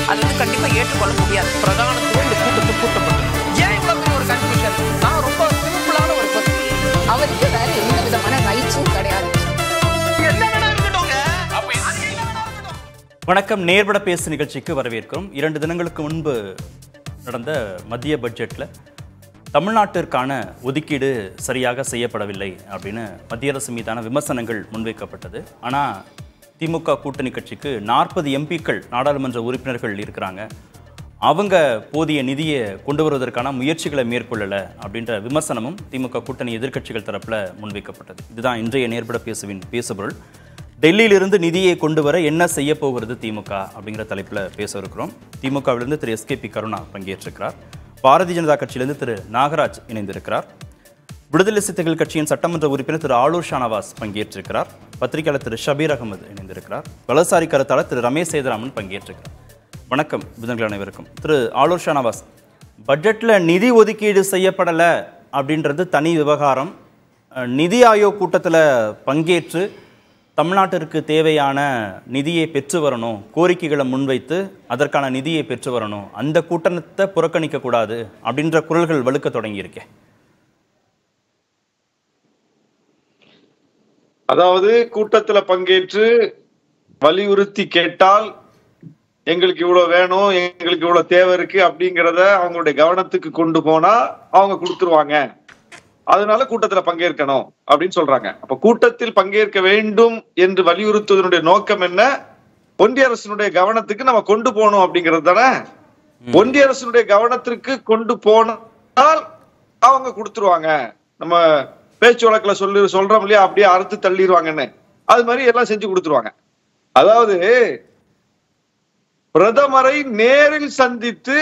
அது வந்து கண்டிப்பா ஏற்றுக்கொள்ள முடியாது. பிரதானத்துவம் இந்த கூட்டத்துக்கு கூட்டப்பட்டது. ஏன் இவ்வளவு பெரிய ஒரு கன்ஃபியூஷன்? நான் ரொம்ப சிம்பிளான ஒரு பர்சன். அவருக்கு வேற எந்த விதமான ரைட்ஸும் கிடையாது. வணக்கம். நேர்பட பேசு நிகழ்ச்சிக்கு வரவேற்கிறோம். 2 தினங்களுக்கு முன்பு நடந்த மத்திய பட்ஜெட்டில் தமிழ்நாட்டிற்கான ஒதுக்கீடு சரியாக செய்யப்படவில்லை அப்படின்னு மத்திய அரசு மீதான விமர்சனங்கள் முன்வைக்கப்பட்டது. ஆனால் திமுக கூட்டணி கட்சிக்கு 40 எம்பிக்கள் நாடாளுமன்ற உறுப்பினர்கள் இருக்கிறாங்க. அவங்க போதிய நிதியை கொண்டு வருவதற்கான முயற்சிகளை மேற்கொள்ளலை அப்படின்ற விமர்சனமும் திமுக கூட்டணி எதிர்க்கட்சிகள் தரப்பில் முன்வைக்கப்பட்டது. இதுதான் இன்றைய நேர்பட பேசுவின் பேசுபொருள். டெல்லியிலிருந்து நிதியை கொண்டு வர என்ன செய்ய போகிறது திமுக அப்படிங்கிற தலைப்பில் பேச இருக்கிறோம். திமுகவிலிருந்து திரு எஸ்கேபி கருணா பங்கேற்றிருக்கிறார். பாரதிய ஜனதா கட்சியிலிருந்து திரு நாகராஜ் இணைந்திருக்கிறார். விடுதலை சிறுத்தைகள் கட்சியின் சட்டமன்ற உறுப்பினர் திரு ஆலூர் ஷானவாஸ் பங்கேற்றிருக்கிறார். பத்திரிகையாளர் திரு ஷபீர் அகமது இணைந்திருக்கிறார். வலதுசாரி கருத்தாளர் திரு ரமேஷ் சேதுராமன் பங்கேற்றிருக்கிறார். வணக்கம் விருந்தினர்கள் அனைவருக்கும். திரு ஆலூர் ஷானவாஸ், பட்ஜெட்டில் நிதி ஒதுக்கீடு செய்யப்படலை அப்படின்றது தனி விவகாரம். நிதி ஆயோக் கூட்டத்தில் பங்கேற்று தமிழ்நாட்டிற்கு தேவையான நிதியை பெற்று வரணும், கோரிக்கைகளை முன்வைத்து அதற்கான நிதியை பெற்று வரணும், அந்த கூட்டத்தை புறக்கணிக்க கூடாது அப்படின்ற குரல்கள் வலுக்க தொடங்கியிருக்கேன். அதாவது கூட்டத்துல பங்கேற்று வலியுறுத்தி கேட்டால் எங்களுக்கு இவ்வளவு வேணும், எங்களுக்கு இவ்வளவு தேவை இருக்கு அப்படிங்கிறத அவங்களுடைய கவனத்துக்கு கொண்டு போனா அவங்க கொடுத்துருவாங்க. அதனால கூட்டத்துல பங்கேற்கணும் அப்படின்னு சொல்றாங்க. அப்ப கூட்டத்தில் பங்கேற்க வேண்டும் என்று வலியுறுத்துவதனுடைய நோக்கம் என்ன? ஒன்றிய அரசினுடைய கவனத்துக்கு நம்ம கொண்டு போகணும் அப்படிங்கிறது தானே. ஒன்றிய அரசினுடைய கவனத்திற்கு கொண்டு போனால் அவங்க கொடுத்துருவாங்க. நம்ம பேச்சு வழக்குல சொல்றோம் இல்லையா, அப்படியே அறுத்து தள்ளிடுவாங்கன்னு, அது மாதிரி எல்லாம் செஞ்சு கொடுத்துருவாங்க. அதாவது பிரதமரை நேரில் சந்தித்து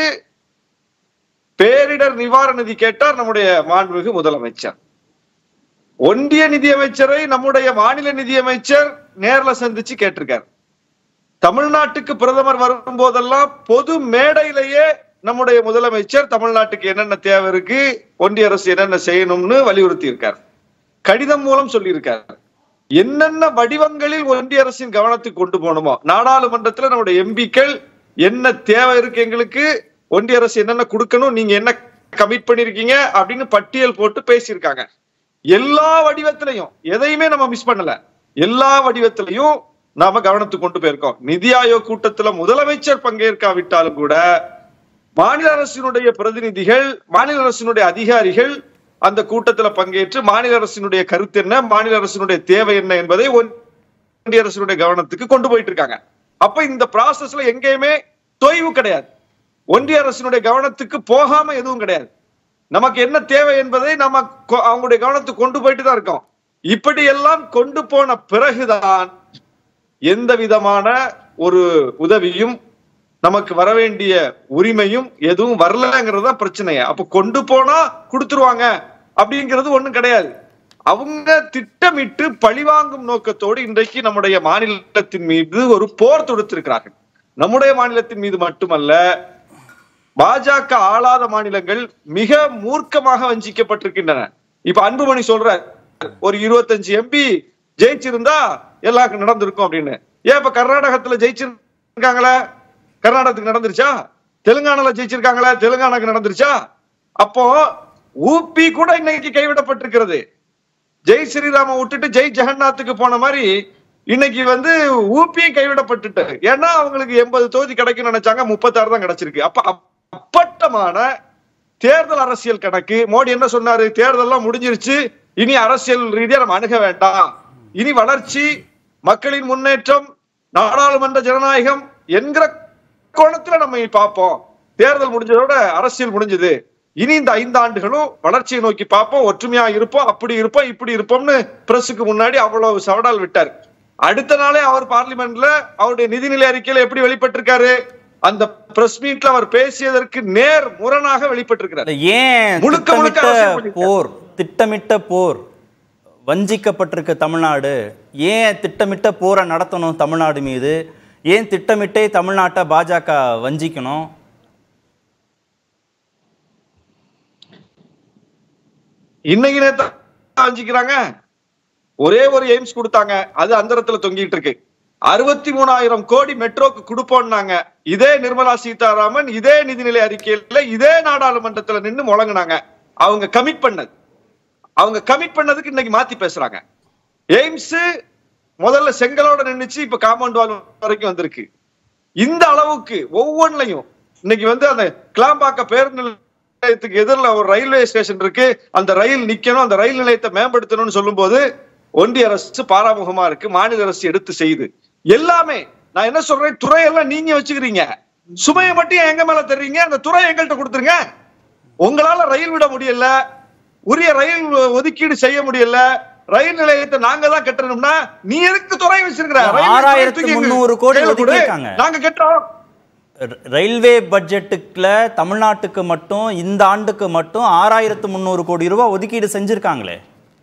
பேரிடர் நிவாரண நிதி கேட்டார் நம்முடைய மாண்புமிகு முதலமைச்சர். ஒன்றிய நிதியமைச்சரை நம்முடைய மாநில நிதியமைச்சர் நேர்ல சந்திச்சு கேட்டிருக்கார். தமிழ்நாட்டுக்கு பிரதமர் வரும்போதெல்லாம் பொது மேடையிலேயே நம்முடைய முதலமைச்சர் தமிழ்நாட்டுக்கு என்னென்ன தேவை இருக்கு, ஒன்றிய அரசு என்னென்ன செய்யணும்னு வலியுறுத்தி இருக்கார். கடிதம் மூலம் சொல்லியிருக்கார். என்னென்ன வடிவங்களில் ஒன்றிய அரசின் கவனத்துக்கு கொண்டு போகணுமோ, நாடாளுமன்றத்தில் நம்முடைய எம்பிக்கள் என்ன தேவை இருக்கு, எங்களுக்கு ஒன்றிய அரசு என்னென்ன கொடுக்கணும், நீங்க என்ன கமிட் பண்ணிருக்கீங்க அப்படின்னு பட்டியல் போட்டு பேசியிருக்காங்க. எல்லா வடிவத்திலையும் எதையுமே நம்ம மிஸ் பண்ணல. எல்லா வடிவத்திலையும் நாம கவனத்துக்கு கொண்டு போயிருக்கோம். நிதி ஆயோக் கூட்டத்துல முதலமைச்சர் பங்கேற்காவிட்டாலும் கூட மாநில அரசினுடைய பிரதிநிதிகள், மாநில அரசினுடைய அதிகாரிகள் அந்த கூட்டத்துல பங்கேற்று மாநில அரசினுடைய கருத்து என்ன, மாநில அரசினுடைய தேவை என்ன என்பதை ஒன்றிய அரசினுடைய கவனத்துக்கு கொண்டு போயிட்டு இருக்காங்க. அப்ப இந்த ப்ராசஸ்ல எங்கேயுமே தொய்வு கிடையாது. ஒன்றிய அரசினுடைய கவனத்துக்கு போகாம எதுவும் கிடையாது. நமக்கு என்ன தேவை என்பதை நம்ம அவங்களுடைய கவனத்துக்கு கொண்டு போயிட்டு தான் இருக்கோம். இப்படி எல்லாம் கொண்டு போன பிறகுதான் எந்த விதமான ஒரு உதவியும் நமக்கு வர வேண்டிய உரிமையும் எதுவும் வரலங்கிறது தான் பிரச்சனையே. அப்ப கொண்டு போனா கொடுத்துருவாங்க அப்படிங்கிறது ஒண்ணும் கிடையாது. அவங்க திட்டமிட்டு பழிவாங்கும் நோக்கத்தோடு இன்றைக்கு நம்முடைய மாநிலத்தின் மீது ஒரு போர் தொடுத்திருக்கிறார்கள். நம்முடைய மாநிலத்தின் மீது மட்டுமல்ல, பாஜக ஆளாத மாநிலங்கள் மிக மூர்க்கமாக வஞ்சிக்கப்பட்டிருக்கின்றன. இப்ப அன்புமணி சொல்ற ஒரு 25 எம்பி ஜெயிச்சிருந்தா எல்லாருக்கும் நடந்திருக்கும் அப்படின்னு. ஏன் இப்ப கர்நாடகத்துல ஜெயிச்சிருக்காங்களே, கர்நாடகத்துக்கு நடந்துருச்சா? தெலுங்கானால ஜெயிச்சிருக்காங்களே, தெலுங்கானாக்கு நடந்துருச்சா? அப்போ ஊபி கூட இன்னைக்கு கைவிடப்பட்டிருக்கிறது. ஜெய் ஸ்ரீராம விட்டுட்டு ஜெய் ஜெகநாத்துக்கு போன மாதிரி இன்னைக்கு ஊபியும் கைவிடப்பட்டுட்டு. ஏன்னா அவங்களுக்கு 80 தொகுதி கிடைக்கும் நினைச்சாங்க, 36 தான் கிடைச்சிருக்கு. அப்ப அப்பட்டமான தேர்தல் அரசியல் கணக்கு. மோடி என்ன சொன்னாரு? தேர்தல்லாம் முடிஞ்சிருச்சு, இனி அரசியல் ரீதியா நம்ம அணுக வேண்டாம், இனி வளர்ச்சி, மக்களின் முன்னேற்றம், நாடாளுமன்ற ஜனநாயகம் என்கிற கோணத்துல நம்ம பார்ப்போம். தேர்தல் முடிஞ்சதோட அரசியல் முடிஞ்சது, இனி இந்த 5 ஆண்டுகளும் வளர்ச்சியை நோக்கி பார்ப்போம், ஒற்றுமையா இருப்போம், அப்படி இருப்போம், இப்படி இருப்போம்னு பிரஸுக்கு முன்னாடி அவ்வளவு சவடால் விட்டார். அடுத்த நாளே அவர் பார்லிமெண்ட்ல அவருடைய நிதிநிலை அறிக்கையில எப்படி வெளிப்பட்டிருக்காரு? அந்த பிரஸ் மீட்ல அவர் பேசியதற்கு நேர் முரணாக வெளிப்பட்டிருக்கிறார். ஏன் போர், திட்டமிட்ட போர், வஞ்சிக்கப்பட்டிருக்க தமிழ்நாடு, ஏன் திட்டமிட்ட போரை நடத்தணும் தமிழ்நாடு மீது? ஏன் திட்டமிட்டே தமிழ்நாட்டை பாஜக வஞ்சிக்கணும்? இன்னைக்கு நேத்து வஞ்சிக்கிறாங்க. ஒரே ஒரு எய்ம்ஸ் கொடுத்தாங்க, அது அந்தரத்துல தொங்கிட்டு இருக்கு. 63,000 கோடி மெட்ரோக்கு கொடுப்போம்னாங்க. இதே நிர்மலா சீதாராமன் இதே நிதிநிலை அறிக்கையில இதே நாடாளுமன்றத்துல நின்று முழங்கினாங்க. அவங்க கமிட் பண்ணதுக்கு இன்னைக்கு மாத்தி பேசுறாங்க. எய்ம்ஸ் முதல்ல செங்கலோட நின்னுச்சு, இப்ப காம்பவுண்ட் வால் வரைக்கும் வந்திருக்கு. இந்த அளவுக்கு ஒவ்வொன்றையும் இன்னைக்கு அந்த கிளாம்பாக்க பேருந்து நிலையத்துக்கு எதிரில் ஒரு ரயில்வே ஸ்டேஷன் இருக்கு, அந்த ரயில் நிக்கணும், அந்த ரயில் நிலையத்தை மேம்படுத்தணும்னு சொல்லும் போது ஒன்றிய அரசு பாராமுகமா இருக்கு, மாநில அரசு எடுத்து செய்யுது. எல்லாமே நான் என்ன சொல்றேன், துறையெல்லாம் நீங்க வச்சுக்கிறீங்க, சுமையை மட்டும் எங்க மேல தர்றீங்க, அந்த துறை எங்கள்கிட்ட கொடுத்துருங்க. உங்களால ரயில் விட முடியல, உரிய ரயில் ஒதுக்கீடு செய்ய முடியல, ரயில் நிலையத்தை நாங்க தான் கட்டணும்னா நீ எதுக்கு துறை வச்சிருக்கிற? 6300 கோடி ஒதுக்கியிருக்காங்க. நாங்க கட்டுறோம். ரயில்வே பட்ஜெட்டுக்குல தமிழ்நாட்டுக்கு மட்டும் இந்த ஆண்டுக்கு மட்டும் 6300 கோடி ரூபாய் ஒதுக்கீடு செஞ்சிருக்காங்களே.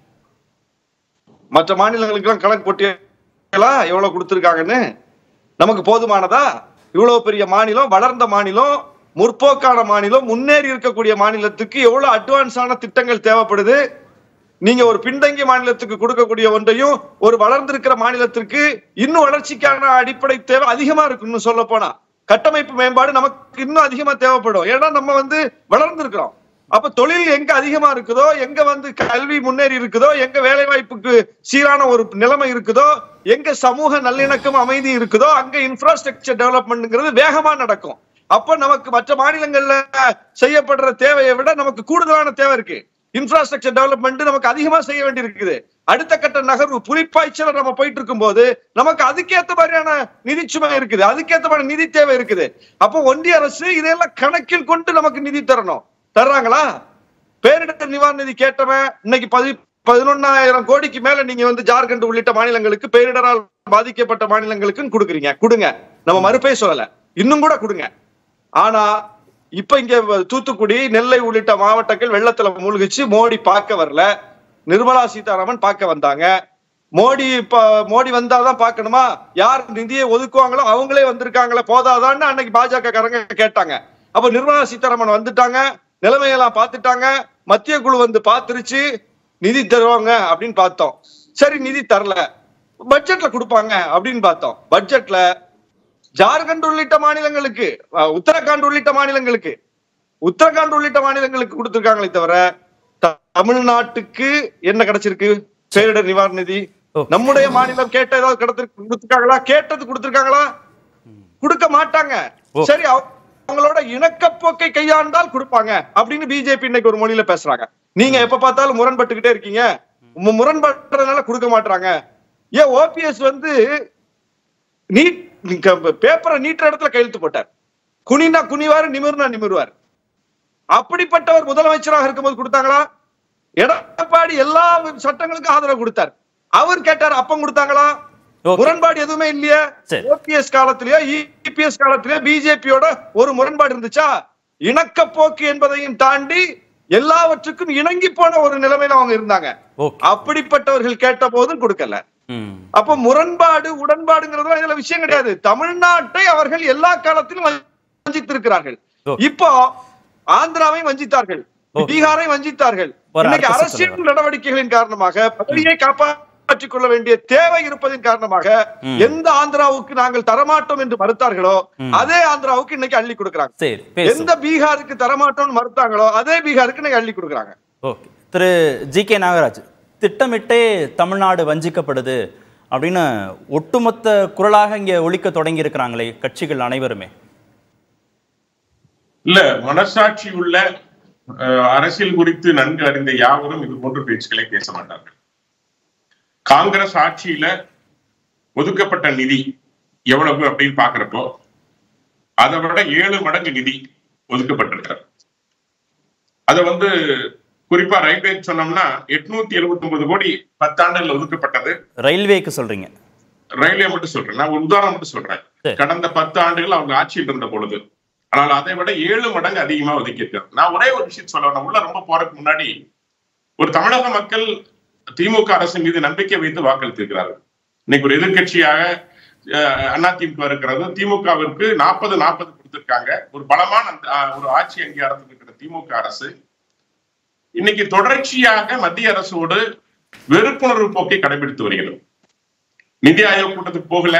மற்ற மாநிலங்களுக்கு எல்லாம் கணக்கு போட்டியெல்லாம் எவ்வளவு கொடுத்திருக்காங்கன்னு நமக்கு போதுமானதா? இவ்வளவு பெரிய மாநிலம், வளர்ந்த மாநிலம், முற்போக்கான மாநிலம், முன்னேறி இருக்கக்கூடிய மாநிலத்துக்கு எவ்வளவு அட்வான்ஸான திட்டங்கள் தேவைப்படுது. நீங்க ஒரு பின்தங்கிய மாநிலத்துக்கு கொடுக்கக்கூடிய ஒன்றையும் ஒரு வளர்ந்திருக்கிற மாநிலத்திற்கு இன்னும் வளர்ச்சிக்கான அடிப்படை தேவை அதிகமா இருக்குன்னு சொல்ல போனா கட்டமைப்பு மேம்பாடு நமக்கு இன்னும் அதிகமா தேவைப்படும். ஏன்னா நம்ம வளர்ந்திருக்கிறோம். அப்ப தொழில் எங்க அதிகமா இருக்குதோ, எங்க கல்வி முன்னேறி இருக்குதோ, எங்க வேலை வாய்ப்புக்கு சீரான ஒரு நிலைமை இருக்குதோ, எங்க சமூக நல்லிணக்கம் அமைதி இருக்குதோ, அங்க இன்ஃப்ராஸ்ட்ரக்சர் டெவலப்மெண்ட்ங்கிறது வேகமா நடக்கும். அப்ப நமக்கு மற்ற மாநிலங்கள்ல செய்யப்படுற தேவையை விட நமக்கு கூடுதலான தேவை இருக்கு. இன்ஃப்ராஸ்ட்ரக்சர் டெவலப்மெண்ட் நமக்கு அதிகமா செய்ய வேண்டி இருக்குது. அடுத்த கட்ட நகர்வு புலிப்பாய்ச்சல நம்ம போயிட்டு இருக்கும் போது நமக்கு அதுக்கேற்ற மாதிரியான நிதிச்சுமை இருக்குது, அதுக்கேற்ற மாதிரி நிதி தேவை இருக்குது. அப்போ ஒன்றிய அரசு இதெல்லாம் கணக்கில் கொண்டு நமக்கு நிதி தரணும். தர்றாங்களா? பேரிடர் நிவாரண நிதி கேட்டவன் இன்னைக்கு 11,000 கோடிக்கு மேல நீங்க ஜார்க்கண்ட் உள்ளிட்ட மாநிலங்களுக்கு, பேரிடரால் பாதிக்கப்பட்ட மாநிலங்களுக்கு கொடுக்குறீங்க. கொடுங்க, நம்ம மறுப்பே சொல்லல, இன்னும் கூட கொடுங்க. ஆனா இப்ப இங்க தூத்துக்குடி, நெல்லை உள்ளிட்ட மாவட்டங்கள் வெள்ளத்துல மூழ்கிச்சு. மோடி பார்க்க வரல, நிர்மலா சீதாராமன் பார்க்க வந்தாங்க. மோடி வந்தாதான் பார்க்கணுமா? யார் நிதியை ஒதுக்குவாங்களோ அவங்களே வந்திருக்காங்களே, போதாதான்னு அன்னைக்கு பாஜக காரங்க கேட்டாங்க. அப்ப நிர்மலா சீதாராமன் வந்துட்டாங்க, நிலைமையெல்லாம் பார்த்துட்டாங்க, மத்திய குழு பார்த்துருச்சு, நிதி தருவாங்க அப்படின்னு பார்த்தோம். சரி, நிதி தரல, பட்ஜெட்ல கொடுப்பாங்க அப்படின்னு பார்த்தோம். பட்ஜெட்ல ஜார்க்கண்ட் உள்ளிட்ட மாநிலங்களுக்கு, உத்தரகாண்ட் உள்ளிட்ட மாநிலங்களுக்கு கொடுத்திருக்காங்களே தவிர தமிழ்நாட்டுக்கு என்ன கிடைச்சிருக்கு? பேரிடர் நிவாரண நிதி. நம்முடைய மாநிலம் கேட்ட ஏதாவது கொடுத்திருக்காங்களா? கேட்டது கொடுத்திருக்காங்களா? கொடுக்க மாட்டாங்க. சரி, அவங்களோட இணக்கப்போக்கை கையாண்டால் கொடுப்பாங்க அப்படின்னு பிஜேபி இன்னைக்கு ஒரு மொழியில பேசுறாங்க. நீங்க எப்ப பார்த்தாலும் முரண்பட்டுக்கிட்டே இருக்கீங்க, முரண்படுறதுனால கொடுக்க மாட்டாங்க. ஏன் ஓபிஎஸ் பேப்பரை நீட்டுற இடத்துல கையெழுத்து போட்டார். குனினா குனிவாரு, நிமிர்னா நிமிர்வார். அப்படிப்பட்டவர் முதலமைச்சராக இருக்கும்போது கொடுத்தாங்களா? எடப்பாடி எல்லா சட்டங்களுக்கும் ஆதரவு கொடுத்தார். அவர் கேட்டார், அப்பம் கொடுத்தாங்களா? முரண்பாடு எதுவுமே இல்லையா? ஓபிஎஸ் காலத்திலேயோ இபிஎஸ் காலத்திலேயோ பிஜேபியோட ஒரு முரண்பாடு இருந்துச்சா? இணக்கப்போக்கு என்பதையும் தாண்டி எல்லாவற்றுக்கும் இணங்கி போன ஒரு நிலைமையில அவங்க இருந்தாங்க. அப்படிப்பட்டவர்கள் கேட்ட போதும் கொடுக்கல. அப்ப முரண்பாடு உடன்பாடுங்கிறது இதுல விஷயம் கிடையாது. தமிழ்நாட்டை அவர்கள் எல்லா காலத்திலும் வஞ்சித்திருக்கிறார்கள். இப்போ ஆந்திராவை வஞ்சித்தார்கள், பீகாரை வஞ்சித்தார்கள். இன்னைக்கு அரசியல் நடவடிக்கைகளின் காரணமாக பதவியை காப்பாற்றிக் கொள்ள வேண்டிய தேவை இருப்பதன் காரணமாக எந்த ஆந்திராவுக்கு நாங்கள் தரமாட்டோம் என்று மறுத்தார்களோ அதே ஆந்திராவுக்கு இன்னைக்கு அள்ளி கொடுக்கிறாங்க. எந்த பீகாருக்கு தரமாட்டோம் மறுத்தாங்களோ அதே பீகாருக்கு இன்னைக்கு அள்ளி கொடுக்கிறாங்க. திரு ஜி.கே. நாகராஜ், திட்டமிட்டே தமிழ்நாடு வஞ்சிக்கப்படுது அப்படின்னு ஒட்டுமொத்த குரலாக இங்க ஒலிக்க தொடங்கி இருக்கிறாங்களே கட்சிகள் அனைவருமே. இல்ல, மனசாட்சி உள்ள அரசியல் குறித்து நன்கு அறிந்த யாவரும் இது போன்ற பேச்சுக்களை பேச மாட்டார்கள். காங்கிரஸ் ஆட்சியில ஒதுக்கப்பட்ட நிதி எவ்வளவு அப்படின்னு பாக்குறப்போ அதை விட 7 மடங்கு நிதி ஒதுக்கப்பட்டிருக்கிறார். அதை குறிப்பா ரயில்வே சொன்னோம்னா 879 கோடி 10 ஆண்டுகள் ஒதுக்கப்பட்டது. ரயில்வேக்கு சொல்றீங்க? ரயில்வே மட்டும் சொல்றேன், நான் ஒரு உதாரணம் மட்டும் சொல்றேன். கடந்த 10 ஆண்டுகள் அவங்க ஆட்சியில் இருந்த பொழுது, ஆனால் அதை விட 7 மடங்கு அதிகமா ஒதுக்கியிருக்காங்க. நான் ஒரே ஒரு விஷயம் சொல்ல, உள்ள ரொம்ப போறதுக்கு முன்னாடி ஒரு தமிழக மக்கள் திமுக அரசு மீது நம்பிக்கை வைத்து வாக்களித்திருக்கிறார்கள். இன்னைக்கு ஒரு எதிர்கட்சியாக அதிமுக இருக்கிறது, திமுகவிற்கு 40-40 கொடுத்திருக்காங்க. ஒரு பலமான ஒரு ஆட்சி அங்கீகாரத்தில் இருக்கிற திமுக அரசு இன்னைக்கு தொடர்ச்சியாக மத்திய அரசோடு வெறுப்புணர்வு போக்கை கடைபிடித்து வருகிறது. நிதி ஆயோக் கூட்டத்துக்கு போகல,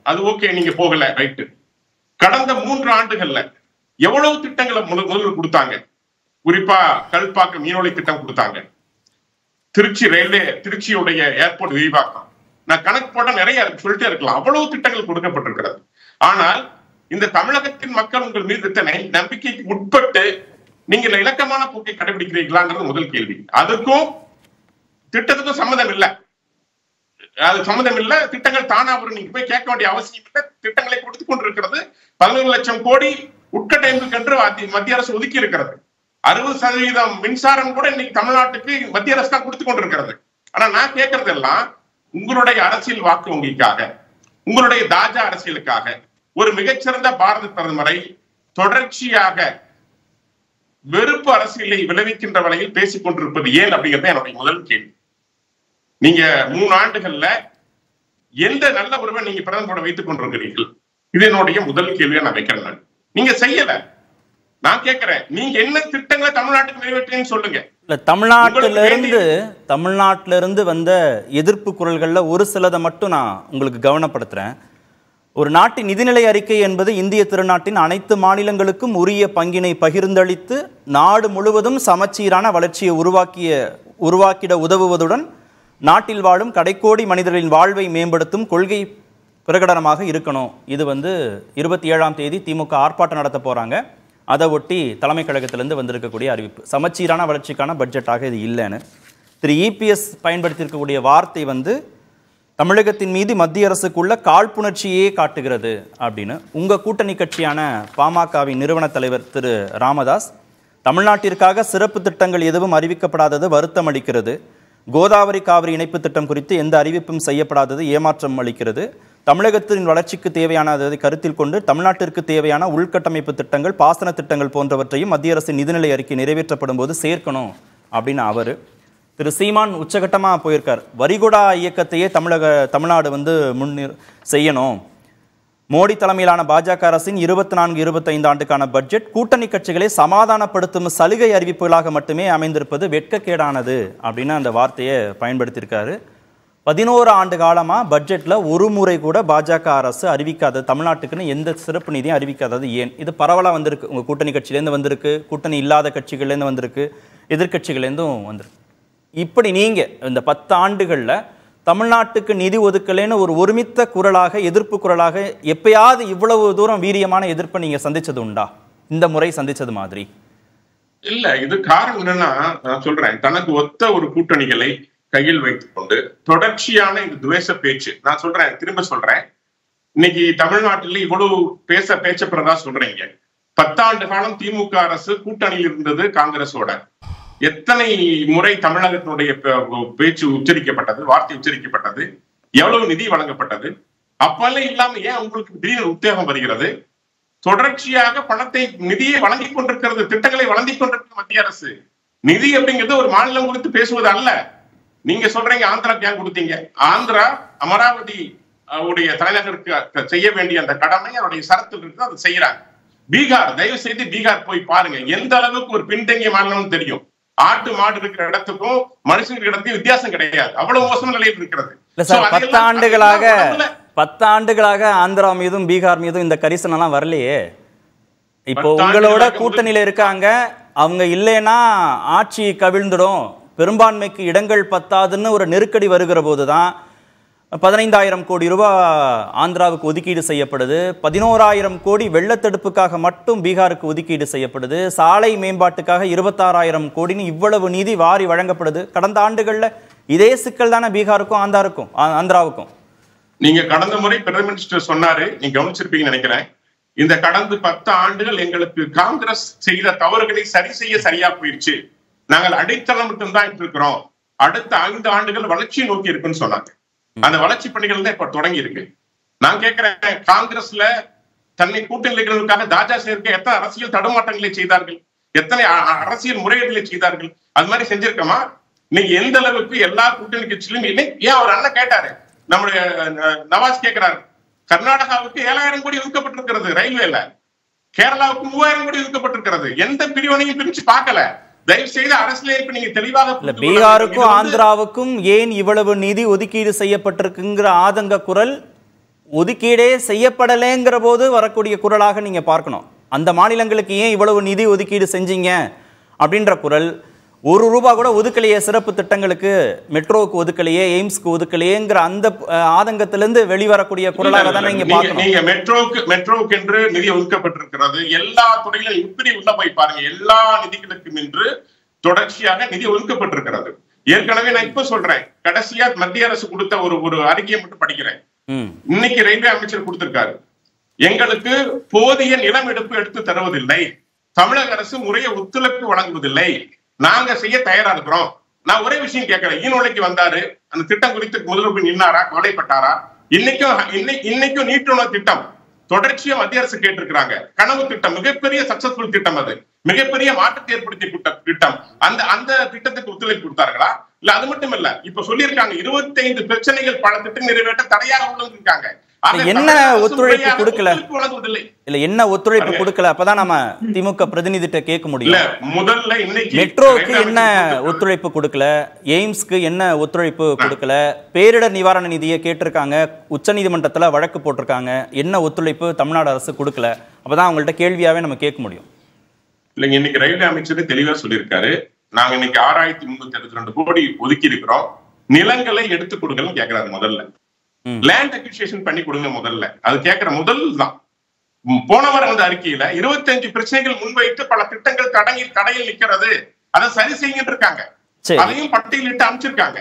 அது ஓகே, நீங்க போகல, ரைட்டு. கடந்த 3 ஆண்டுகள்ல எவ்வளவு திட்டங்களை முதல்வர் கொடுத்தாங்க? குறிப்பா கல்பாக்கம் மீனொலி திட்டம் கொடுத்தாங்க, திருச்சி ரயில்வே, திருச்சியுடைய ஏர்போர்ட் விரிவாக்கம், நான் கணக்கு போட்டா நிறைய சொல்லிட்டே இருக்கலாம். அவ்வளவு திட்டங்கள் கொடுக்கப்பட்டிருக்கிறது. ஆனால் இந்த தமிழகத்தின் மக்கள் உங்கள் மீது இத்தனை நம்பிக்கைக்கு உட்பட்டு நீங்கள் இலக்கமான போக்கை கடைபிடிக்கிறீர்களாங்கிறது முதல் கேள்வி. அதுக்கும் திட்டத்துக்கும் சம்மதம் இல்லை. அது சம்மதம் இல்லை. திட்டங்கள் தானா வரும், நீங்க போய் கேட்க வேண்டிய அவசியம் இல்லை. திட்டங்களை கொடுத்துக் கொண்டிருக்கிறது. 11 லட்சம் கோடி உட்கட்டமைப்புக்கு என்று மத்திய அரசு ஒதுக்கி இருக்கிறது. 60% மின்சாரம் கூட இன்னைக்கு தமிழ்நாட்டுக்கு மத்திய அரசு தான் கொடுத்துக் கொண்டிருக்கிறது. ஆனா நான் கேட்கறது எல்லாம் உங்களுடைய அரசியல் வாக்கு வங்கிக்காக, உங்களுடைய தாஜா அரசியலுக்காக ஒரு மிகச்சிறந்த பாரத பிரதமரை தொடர்ச்சியாக வெறுப்பு அரசியலை விளைவிக்கின்ற வகையில் பேசிக் கொண்டிருப்பது ஏன் அப்படிங்கிறது என்னுடைய முதல் கேள்வி. நீங்க 3 ஆண்டுகள்ல எந்த நல்ல உறவை நீங்க பிரதமரோட வைத்துக் கொண்டிருக்கிறீர்கள்? இது என்னுடைய முதல் கேள்வியா நான் வைக்கிறேன். நீங்க செய்யல. நான் கேட்கிறேன், நீங்க என்ன திட்டங்களை தமிழ்நாட்டுக்கு நிறைவேற்றீங்கன்னு சொல்லுங்க. இல்ல, தமிழ்நாட்டில இருந்து வந்த எதிர்ப்பு குரல்கள்ல ஒரு சிலதை மட்டும் நான் உங்களுக்கு கவனப்படுத்துறேன். ஒரு நாட்டின் நிதிநிலை அறிக்கை என்பது இந்திய திருநாட்டின் அனைத்து மாநிலங்களுக்கும் உரிய பங்கினை பகிர்ந்தளித்து நாடு முழுவதும் சமச்சீரான வளர்ச்சியை உருவாக்கிட உதவுவதுடன் நாட்டில் வாழும் கடைக்கோடி மனிதர்களின் வாழ்வை மேம்படுத்தும் கொள்கை பிரகடனமாக இருக்கணும். இது 27ஆம் தேதி திமுக ஆர்ப்பாட்டம் நடத்த போறாங்க. அதை ஒட்டி தலைமை கழகத்திலிருந்து வந்திருக்கக்கூடிய அறிவிப்பு சமச்சீரான வளர்ச்சிக்கான பட்ஜெட்டாக இது இல்லைன்னு திரு இபிஎஸ் பயன்படுத்தியிருக்கக்கூடிய வார்த்தை தமிழகத்தின் மீது மத்திய அரசுக்குள்ள காழ்ப்புணர்ச்சியே காட்டுகிறது அப்படின்னு. உங்க கூட்டணி கட்சியான பாமகவின் நிறுவன தலைவர் திரு ராமதாஸ், தமிழ்நாட்டிற்காக சிறப்பு திட்டங்கள் எதுவும் அறிவிக்கப்படாதது வருத்தம் அளிக்கிறது. கோதாவரி காவிரி இணைப்பு திட்டம் குறித்து எந்த அறிவிப்பும் செய்யப்படாதது ஏமாற்றம் அளிக்கிறது. தமிழகத்தின் வளர்ச்சிக்கு தேவையானதை கருத்தில் கொண்டு தமிழ்நாட்டிற்கு தேவையான உள்கட்டமைப்பு திட்டங்கள், பாசன திட்டங்கள் போன்றவற்றையும் மத்திய அரசின் நிதிநிலை அறிக்கை நிறைவேற்றப்படும் போது சேர்க்கணும் அப்படின்னு அவர். திரு சீமான் உச்சகட்டமாக போயிருக்கார். வரிகொடா இயக்கத்தையே தமிழ்நாடு செய்யணும். மோடி தலைமையிலான பாஜக அரசின் 24-25 ஆண்டுக்கான பட்ஜெட் கூட்டணி கட்சிகளை சமாதானப்படுத்தும் சலுகை அறிவிப்புகளாக மட்டுமே அமைந்திருப்பது வெட்கக்கேடானது அப்படின்னு அந்த வார்த்தையை பயன்படுத்தியிருக்காரு. 11 ஆண்டு காலமாக பட்ஜெட்டில் ஒரு முறை கூட பாஜக அரசு அறிவிக்காதது, தமிழ்நாட்டுக்குன்னு எந்த சிறப்பு நிதியும் அறிவிக்காதது ஏன்? இது பரவலாக வந்திருக்கு. உங்கள் கூட்டணி கட்சியிலேருந்து வந்திருக்கு, கூட்டணி இல்லாத கட்சிகள்லேருந்து வந்திருக்கு, எதிர்கட்சிகள்லேருந்தும் வந்திருக்கு. இப்படி நீங்கள் இந்த 10 ஆண்டுகளில் தமிழ்நாட்டுக்கு நிதி ஒதுக்கலைன்னு ஒரு ஒருமித்த குரலாக, எதிர்ப்பு குரலாக எப்பயாவது இவ்வளவு தூரம் வீரியமான எதிர்ப்பை நீங்கள் சந்திச்சது உண்டா? இந்த முறை சந்திச்சது மாதிரி இல்ல. இது காரணம் என்னன்னா, நான் சொல்றேன், தனக்கு ஒத்த ஒரு கூட்டணிகளை கையில் வைத்துக் கொண்டு தொடர்ச்சியான இந்த துவேஷ பேச்சு. நான் சொல்றேன், திரும்ப சொல்றேன், இன்னைக்கு தமிழ்நாட்டில் இவ்வளவு பேச்சப்படுறதா சொல்றீங்க. 10 ஆண்டு காலம் திமுக அரசு கூட்டணியில் இருந்தது காங்கிரஸோட. எத்தனை முறை தமிழகத்தினுடைய பேச்சு உச்சரிக்கப்பட்டது, வார்த்தை உச்சரிக்கப்பட்டது, எவ்வளவு நிதி வழங்கப்பட்டது? அப்பெல்லாம் இல்லாம ஏன் உங்களுக்கு திடீர்னு உத்வேகம் வருகிறது? தொடர்ச்சியாக பணத்தை, நிதியை வழங்கி கொண்டிருக்கிறது, திட்டங்களை வழங்கி கொண்டிருக்கிற மத்திய அரசு. நிதி அப்படிங்கிறது ஒரு மாநிலம் குறித்து பேசுவது அல்ல. நீங்க சொல்றீங்க ஆந்திராக்கு ஏன் கொடுத்தீங்க? ஆந்திரா அமராவதி உடைய தலைநகருக்கு செய்ய வேண்டிய அந்த கடமை அவருடைய சரத்தில் இருக்கு, அதை செய்யறாங்க. பீகார், தயவு செய்து பீகார் போய் பாருங்க, எந்த அளவுக்கு ஒரு பின்தங்கிய மாநிலம் தெரியும். ஆட்டு மாடு இருக்கிற இடத்துக்கும் மனுஷன் இருக்கிற இடத்துக்கும் வித்தியாசம் கிடையாது. அவ்வளவு மோசமான நிலையில் இருக்கிறது. 10 ஆண்டுகளாக ஆந்திரா மீதும் பீகார் மீதும் இந்த கரிசனம் எல்லாம் வரலையே. இப்போ உங்களோட கூட்டணியில இருக்காங்க, அவங்க இல்லைன்னா ஆட்சி கவிழ்ந்துடும், பெரும்பான்மைக்கு இடங்கள் பத்தாதுன்னு ஒரு நெருக்கடி வருகிற போதுதான் 15,000 கோடி ரூபாய் ஆந்திராவுக்கு ஒதுக்கீடு செய்யப்படுது. 11,000 கோடி வெள்ளத்தடுப்புக்காக மட்டும் பீகாருக்கு ஒதுக்கீடு செய்யப்படுது. சாலை மேம்பாட்டுக்காக 26,000 கோடின்னு இவ்வளவு நிதி வாரி வழங்கப்படுது. கடந்த ஆண்டுகள்ல இதே சிக்கல் தானே பீகாருக்கும் ஆந்திராவுக்கும். நீங்க கடந்த முறை பிரதமர் மினிஸ்டர் சொன்னாரு, நீங்க கவனிச்சிருப்பீங்கன்னு நினைக்கிறேன். இந்த கடந்த 10 ஆண்டுகள் எங்களுக்கு காங்கிரஸ் செய்த தவறுகளை சரி செய்ய சரியா போயிடுச்சு, நாங்கள் அடித்தளம் மட்டும்தான் இருக்கிறோம், அடுத்த 5 ஆண்டுகள் வளர்ச்சியை நோக்கி இருக்குன்னு சொன்னாங்க. அந்த வளர்ச்சி பணிகள் தான் இப்ப தொடங்கி இருக்கு. நான் கேட்கிறேன், காங்கிரஸ்ல தன்னை கூட்டணிகளுக்காக தாஜா சேர்க்க எத்தனை அரசியல் தடுமாற்றங்களை செய்தார்கள், எத்தனை அரசியல் முறையீடுகளை செய்தார்கள்? அது மாதிரி செஞ்சிருக்கமா? நீங்க எந்த அளவுக்கு எல்லா கூட்டணி கட்சியிலும் ஏன் அவர் அண்ணன் கேட்டாரு, நம்முடைய நவாஸ் கேட்கிறாரு, கர்நாடகாவுக்கு 7,000 கோடி ஒதுக்கப்பட்டிருக்கிறது ரயில்வேல, கேரளாவுக்கு 3,000 கோடி ஒதுக்கப்பட்டிருக்கிறது. எந்த பிரிவினையும் பிரிச்சு பார்க்கல. தயவு செய்து அரசியல் நீங்க தெளிவாக, பீகாருக்கும் ஆந்திராவுக்கும் ஏன் இவ்வளவு நிதி ஒதுக்கீடு செய்யப்பட்டிருக்குங்கிற ஆதங்க குரல் ஒதுக்கீடே செய்யப்படலைங்கிற போது வரக்கூடிய குரலாக நீங்க பார்க்கணும். அந்த மாநிலங்களுக்கு ஏன் இவ்வளவு நிதி ஒதுக்கீடு செஞ்சீங்க அப்படின்ற குரல். ₹1 கூட ஒதுக்கலையே சிறப்பு திட்டங்களுக்கு, மெட்ரோவுக்கு ஒதுக்கலையே, எய்ம்ஸ்க்கு ஒதுக்கலையேங்கிற அந்த ஆதங்கத்திலிருந்து வெளிவரக்கூடிய குரலாக தான் நீங்க பார்க்கணும். நீங்க மெட்ரோவுக்கு என்று நிதி ஒதுக்கப்பட்டிருக்கிறது. எல்லா துறையிலும் இப்படி உள்ள போய் பாருங்க, எல்லா நிதிகளுக்கும் என்று தொடர்ச்சியாக நிதி ஒதுக்கப்பட்டிருக்கிறது. ஏற்கனவே நான் இப்ப சொல்றேன், கடைசியா மத்திய அரசு கொடுத்த ஒரு அறிக்கையை மட்டும் படிக்கிறேன். இன்னைக்கு ரயில்வே அமைச்சர் கொடுத்திருக்காரு, எங்களுக்கு போதிய நிலம் எடுத்து தருவதில்லை, தமிழக அரசு முறைய ஒத்துழைப்பு வழங்குவதில்லை, நாங்க செய்ய தயாரா இருக்கிறோம். நான் ஒரே விஷயம் கேட்கிறேன், ஈனொலைக்கு வந்தாரு, அந்த திட்டம் குறித்து முதல்வர் நின்னாரா, கவலைப்பட்டாரா? இன்னைக்கும் நீட்டுணர் திட்டம் தொடர்ச்சியா மத்திய அரசு கேட்டிருக்கிறாங்க. கனவு திட்டம் மிகப்பெரிய சக்சஸ்ஃபுல் திட்டம், அது மிகப்பெரிய மாற்றத்தை ஏற்படுத்திய திட்டம். அந்த திட்டத்துக்கு ஒத்துழைப்பு கொடுத்தார்களா? இல்ல அது மட்டும் இல்ல, இப்ப சொல்லியிருக்காங்க 25 பிரச்சனைகள் பல திட்டம் நிறைவேற்ற தடையாக உள்ளிருக்காங்க. என்ன ஒத்துழைப்பு கொடுக்கல? இல்ல என்ன ஒத்துழைப்பு கொடுக்கல? அப்பதான் நம்ம திமுக பிரதிநிதிட்ட கேட்க முடியும். முதல்ல இன்னைக்கு மெட்ரோவுக்கு என்ன ஒத்துழைப்பு கொடுக்கல, எய்ம்ஸ்க்கு என்ன ஒத்துழைப்பு கொடுக்கல, பேரிடர் நிவாரண நிதியை கேட்டிருக்காங்க, உச்சநீதிமன்றத்துல வழக்கு போட்டிருக்காங்க, என்ன ஒத்துழைப்பு தமிழ்நாடு அரசு கொடுக்கல? அப்பதான் அவங்கள்ட்ட கேள்வியாவே நம்ம கேட்க முடியும். இல்லைங்க, இன்னைக்கு ரயில்வே அமைச்சர் தெளிவா சொல்லியிருக்காரு, நாங்க இன்னைக்கு 6362 கோடி ஒதுக்கி இருக்கிறோம், நிலங்களை எடுத்து கொடுங்கன்னு கேட்கிறாரு. முதல்ல லேண்ட் அக்விசிஷன் பண்ணி கொடுங்க, முதல்ல அது கேட்கிற முதல் தான். போன வாரம் அந்த அறிக்கையில 25 பிரச்சனைகள் முன்வைத்து பல திட்டங்கள் தடையில் நிக்கிறது, அதை சரி செய்யுங்க இருக்காங்க, அதையும் பட்டியலிட்டு அமைச்சிருக்காங்க.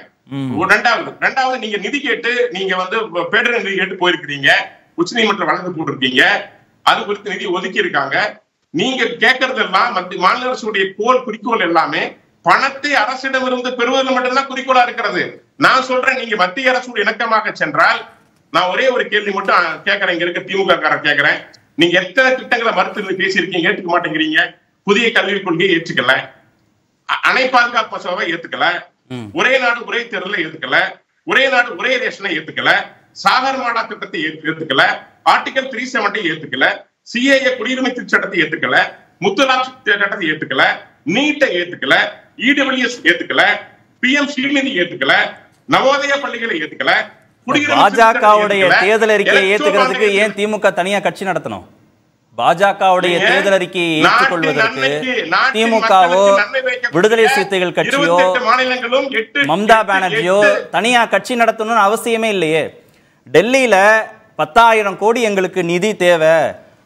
ரெண்டாவது நீங்க நிதி கேட்டு நீங்க பேரிடர் நிதி கேட்டு போயிருக்கிறீங்க, உச்ச நீதிமன்ற வழக்கு போட்டிருக்கீங்க, அது குறித்து நிதி ஒதுக்கி இருக்காங்க. நீங்க கேட்கறதெல்லாம் மாநில அரசுடைய குறிக்கோள் எல்லாமே பணத்தை அரசிடமிருந்து பெறுவது மட்டும்தான் குறிக்கோளா இருக்கிறது. நான் சொல்றேன், நீங்க மத்திய அரசோடு இணக்கமாக சென்றால், நான் ஒரே ஒரு கேள்வி மட்டும் கேட்கறேன், இங்க இருக்க திமுக காரர் கேட்கிறேன், நீங்க எத்தனை திட்டங்களை மறுத்து பேசியிருக்கீங்க, ஏற்றுக்க மாட்டேங்கிறீங்க? புதிய கல்விக் கொள்கையை ஏற்றுக்கல, அணை பாதுகாப்பு மசோதாவை ஏத்துக்கல, ஒரே நாடு ஒரே தேர்தலை ஏத்துக்கல, ஒரே நாடு ஒரே ரேஷனை ஏத்துக்கல, சாகர் மாடா திட்டத்தை ஏத்துக்கல, ஆர்டிகல் 370 ஏத்துக்கல, சிஏஏ குடியுரிமை சட்டத்தை ஏத்துக்கல, முத்தலாக் சட்டத்தை ஏத்துக்கல, நீட்டை ஏத்துக்கல, இடபிள்யூஎஸ் ஏத்துக்கல, பிஎம் ஸ்ரீநிதி ஏத்துக்கல, நவோதயா பள்ளிகளை ஏத்துக்கல. பாஜகவுடைய தேர்தல் அறிக்கையை ஏத்துக்கிறதுக்கு ஏன் திமுக தனியா கட்சி நடத்தணும்? பாஜகவுடைய தேர்தல் அறிக்கையை ஏற்றுக்கொள்வதற்கு திமுகவோ விடுதலை சிறுத்தைகள் கட்சியோ மம்தா பானர்ஜியோ தனியா கட்சி நடத்தணும்னு அவசியமே இல்லையே. டெல்லியில 10,000 கோடி எங்களுக்கு நிதி தேவை,